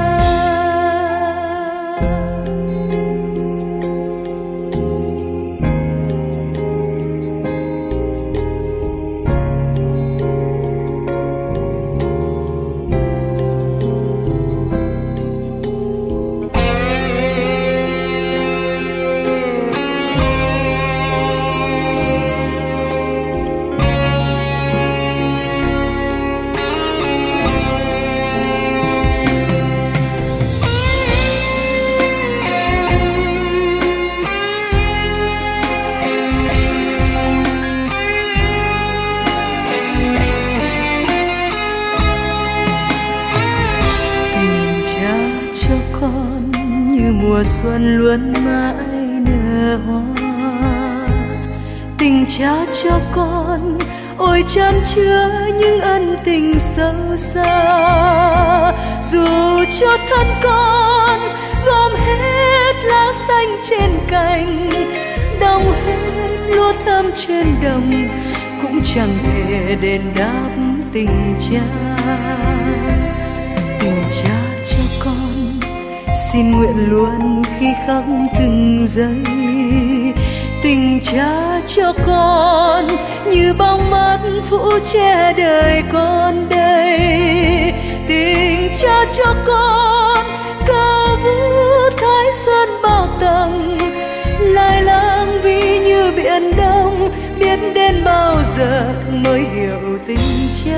Mùa xuân luôn mãi nở hoa. Tình cha cho con ôi chan chứa những ân tình sâu xa. Dù cho thân con gom hết lá xanh trên cành, đồng hết lúa thơm trên đồng, cũng chẳng thể đền đáp tình cha. Tình cha cho con xin nguyện luôn khi khắc từng giây. Tình cha cho con như bóng mắt phủ che đời con đây. Tình cha cho con ca vũ Thái Sơn bao tầng, lai lang vì như biển đông, biết đến bao giờ mới hiểu tình cha.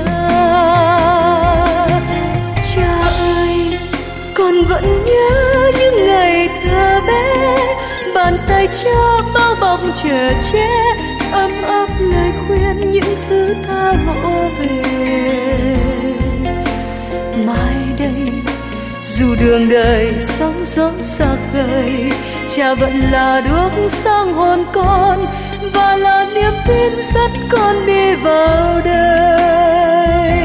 Cha ơi, con vẫn nhớ những ngày thơ bé, bàn tay cha bao bọc chở che, ấm áp lời khuyên những thứ ta vỗ về. Mai đây dù đường đời sóng gió xa khơi, cha vẫn là đuốc sáng hồn con và là niềm tin dắt con đi vào đời.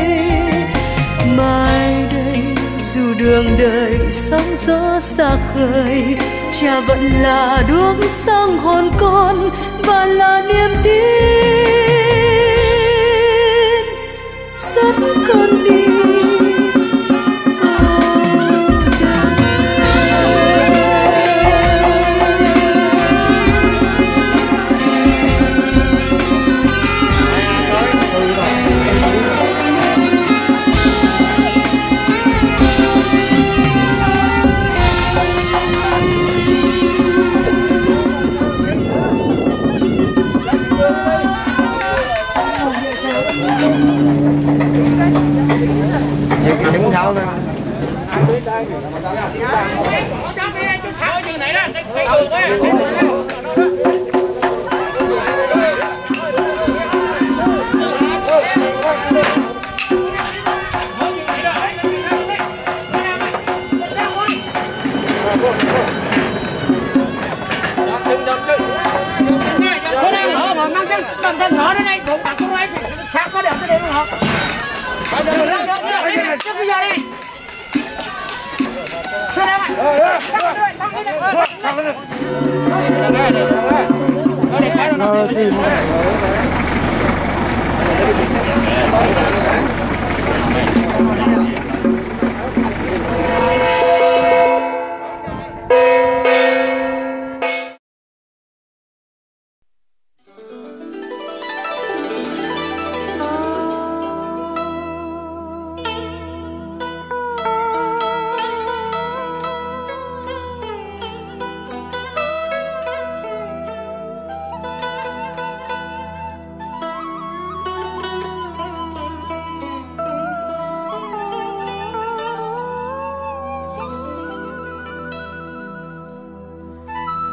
Mai đây dù đường đời sóng gió xa khơi, cha vẫn là đuốc sáng hồn con và là niềm tin dẫn con đi.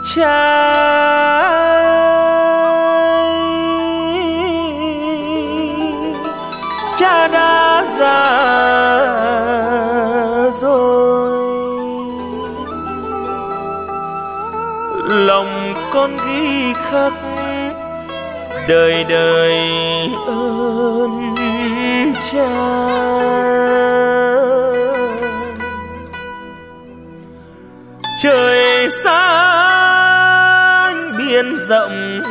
cha đã già rồi, lòng con ghi khắc đời đời ơn cha. Trời xanh biển rộng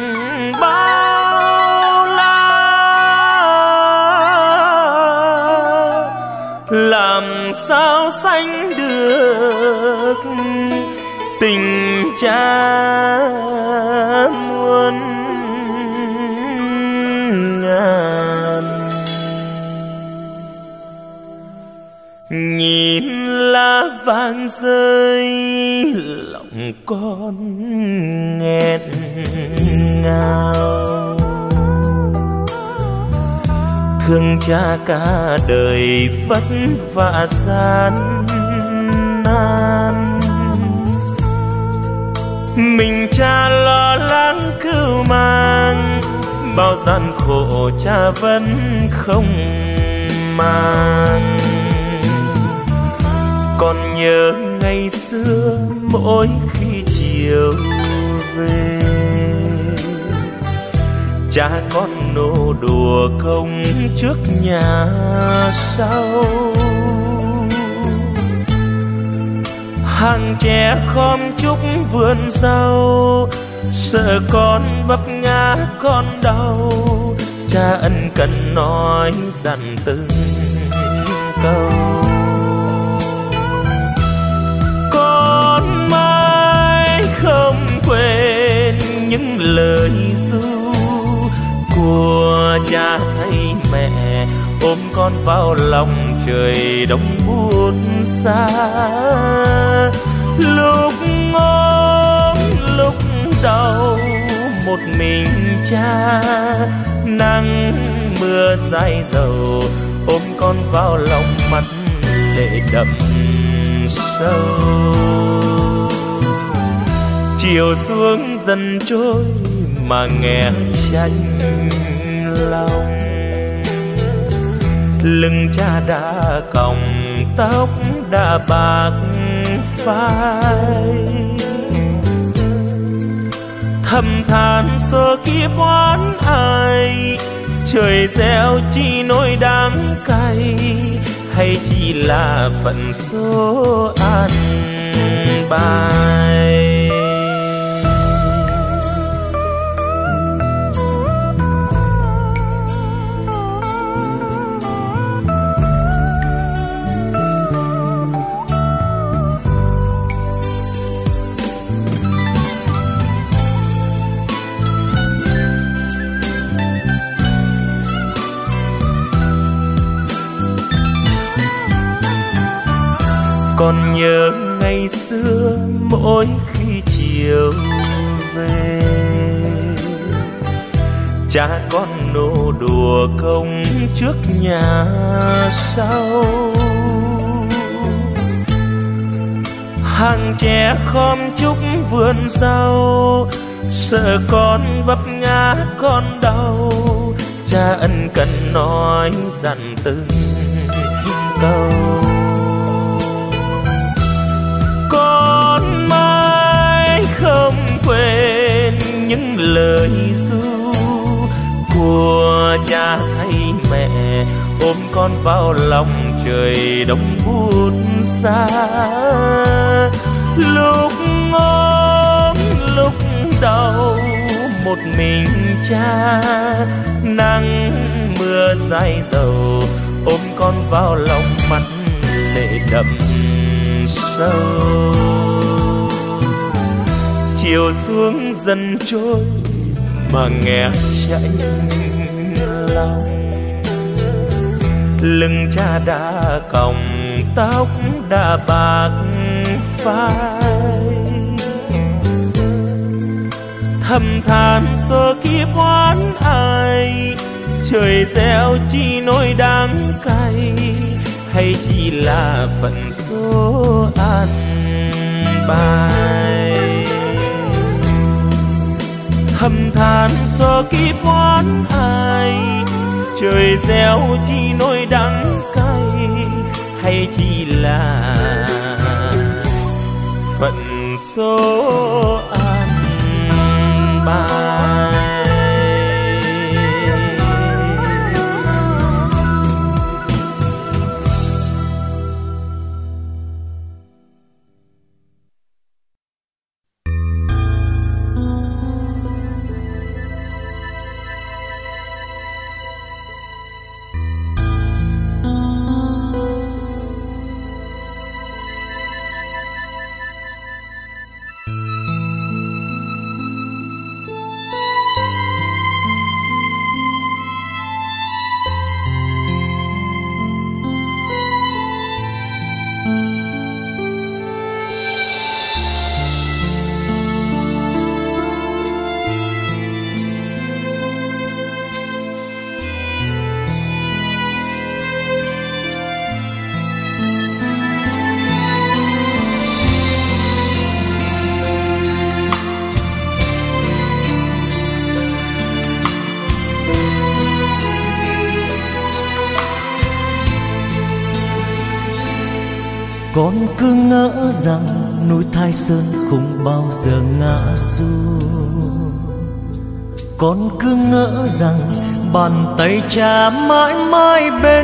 bao la, làm sao sánh được tình cha muôn ngàn. Nhìn lá vàng rơi lòng con nghẹn ngào, thương cha cả đời vất vả gian nan. Mình cha lo lắng cưu mang, bao gian khổ cha vẫn không mang. Còn nhớ ngày xưa mỗi khi chiều về, cha con nô đùa công trước nhà sau. Hàng tre khom chúc vườn rau, sợ con vấp ngã con đau. Cha ân cần nói dặn từng câu, con mãi không quên những lời ru của cha hay mẹ. Ôm con vào lòng trời đông buốt xa, lúc ốm lúc đau một mình cha. Nắng mưa dãi dầu ôm con vào lòng, mắt lệ đậm sâu. Chiều xuống dần trôi mà nghe chạnh lòng, lưng cha đã còng tóc đã bạc phai. Thầm than số kiếp oán ai, trời gieo chi nỗi đắng cay, hay chỉ là phận số an bài. Còn nhớ ngày xưa mỗi khi chiều về, cha con nô đùa công trước nhà sau. Hàng tre khom chúc vườn rau, sợ con vấp ngã con đau. Cha ân cần nói dặn từng câu, con mãi không quên những lời ru của cha hay mẹ. Ôm con vào lòng trời đông buốt xa, lúc ốm lúc đau một mình cha. Nắng mưa dãi dầu ôm con vào lòng, mắt lệ đậm sâu. Chiều xuống dần trôi mà nghe chạnh lòng, lưng cha đã còng tóc đã bạc phai. Thầm than số kiếp oán ai, trời gieo chi nỗi đắng cay, hay chỉ là phận số an bài. thầm than sợ kiếp oán ai. Trời gieo chi nỗi đắng cay, hay chỉ là phận số an bài. Con cứ ngỡ rằng núi Thái Sơn không bao giờ ngã xuống. Con cứ ngỡ rằng bàn tay cha mãi mãi bên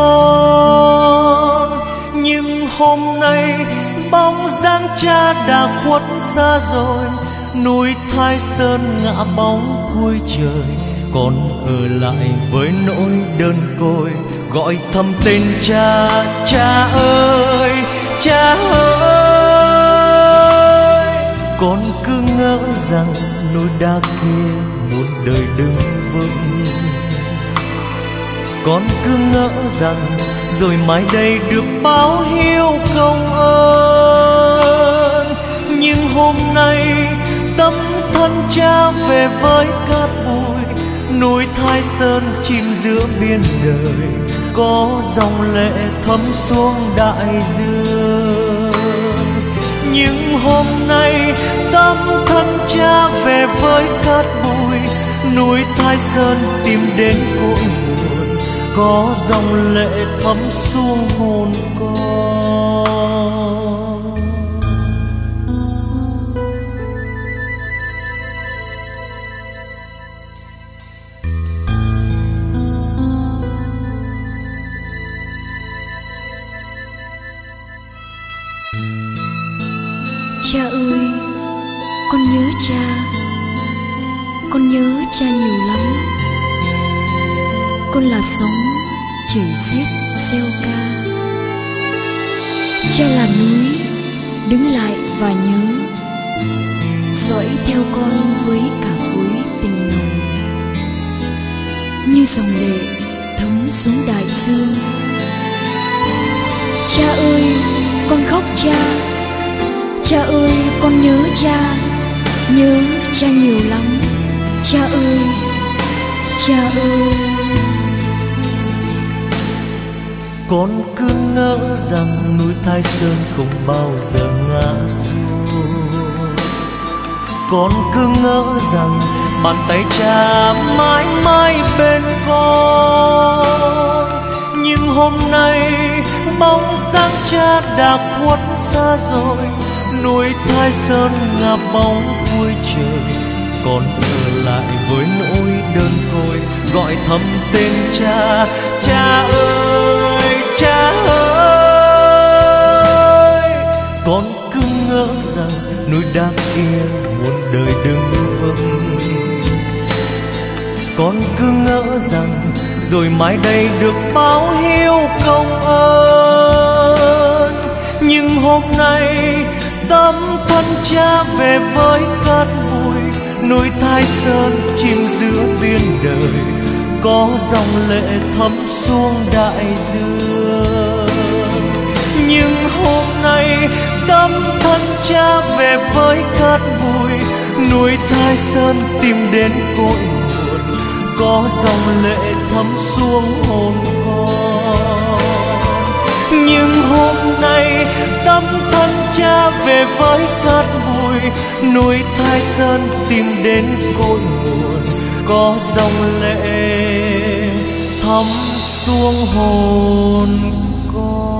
con. Nhưng hôm nay bóng dáng cha đã khuất xa rồi. Núi Thái Sơn ngã bóng cuối trời. Con ở lại với nỗi đơn côi, gọi thầm tên cha. Cha ơi, cha ơi. Con cứ ngỡ rằng núi đá kia một đời đứng vững. Con cứ ngỡ rằng rồi mai đây được báo hiếu công ơn. Nhưng hôm nay tấm thân cha về với cát bụi. Núi Thái Sơn chìm giữa biển đời, có dòng lệ thấm xuống đại dương. Nhưng hôm nay tấm thân cha về với cát bụi. Núi Thái Sơn tìm đến cội nguồn, có dòng lệ thấm xuống hồn con. Cha ơi, con nhớ cha. Con nhớ cha nhiều lắm. Con là sóng chảy xiết xeo ca. Cha là núi đứng lại và nhớ, dõi theo con với cả khối tình nồng. Như dòng lệ thấm xuống đại dương. Cha ơi, con khóc cha. Cha ơi, con nhớ cha. Nhớ cha nhiều lắm. Cha ơi, cha ơi. Con cứ ngỡ rằng núi Thái Sơn không bao giờ ngã xuống. Con cứ ngỡ rằng bàn tay cha mãi mãi bên con. Nhưng hôm nay bóng dáng cha đã khuất xa rồi. Núi Thái Sơn ngả bóng cuối trời. Con ở lại với nỗi đơn côi, gọi thầm tên cha. Cha ơi, cha ơi. Con cứ ngỡ rằng núi đá kia muôn đời đứng vững. Con cứ ngỡ rằng rồi mai đây được báo hiếu công ơn. Nhưng hôm nay tấm thân cha về với cát bụi. Núi Thái Sơn chìm giữa biển đời, có dòng lệ thấm xuống đại dương. Nhưng hôm nay tấm thân cha về với cát bụi. Núi Thái Sơn tìm đến cội nguồn, có dòng lệ thấm xuống hồn con. Nhưng hôm nay tâm thân cha về với cát bụi, núi Thái Sơn tìm đến cội nguồn, có dòng lệ thấm xuống hồn con.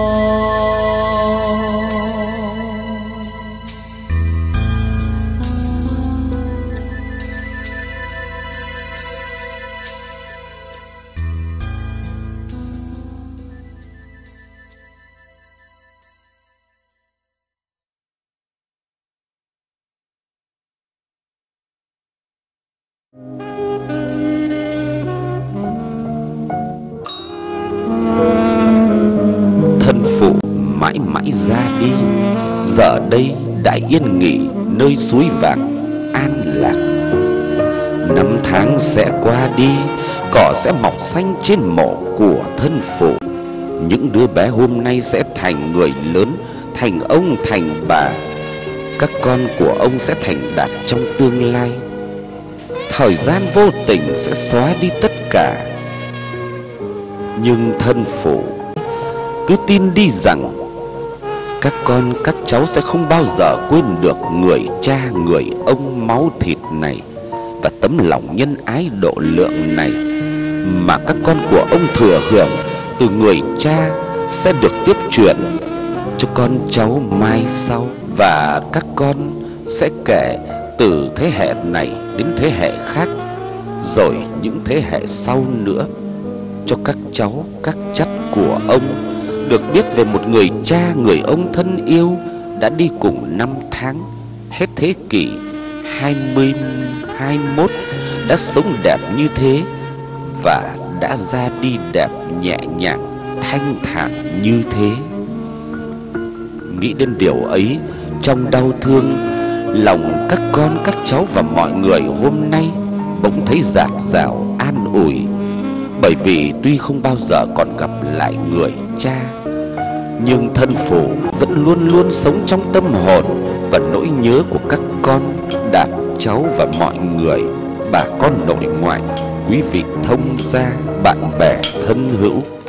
Thân phụ mãi mãi ra đi, giờ đây đã yên nghỉ nơi suối vàng an lạc. Năm tháng sẽ qua đi, cỏ sẽ mọc xanh trên mộ của thân phụ. Những đứa bé hôm nay sẽ thành người lớn, thành ông thành bà. Các con của ông sẽ thành đạt trong tương lai. Thời gian vô tình sẽ xóa đi tất cả. Nhưng thân phụ cứ tin đi rằng các con các cháu sẽ không bao giờ quên được người cha người ông máu thịt này và tấm lòng nhân ái độ lượng này mà các con của ông thừa hưởng từ người cha sẽ được tiếp truyền cho con cháu mai sau. Và các con sẽ kể từ thế hệ này đến thế hệ khác, rồi những thế hệ sau nữa, cho các cháu các chắt của ông được biết về một người cha người ông thân yêu đã đi cùng năm tháng hết thế kỷ 20-21, đã sống đẹp như thế và đã ra đi đẹp nhẹ nhàng thanh thản như thế. Nghĩ đến điều ấy, trong đau thương, lòng các con các cháu và mọi người hôm nay bỗng thấy dạt dào an ủi. Bởi vì tuy không bao giờ còn gặp lại người cha, nhưng thân phụ vẫn luôn luôn sống trong tâm hồn và nỗi nhớ của các con, đàn cháu và mọi người, bà con nội ngoại, quý vị thông gia, bạn bè thân hữu.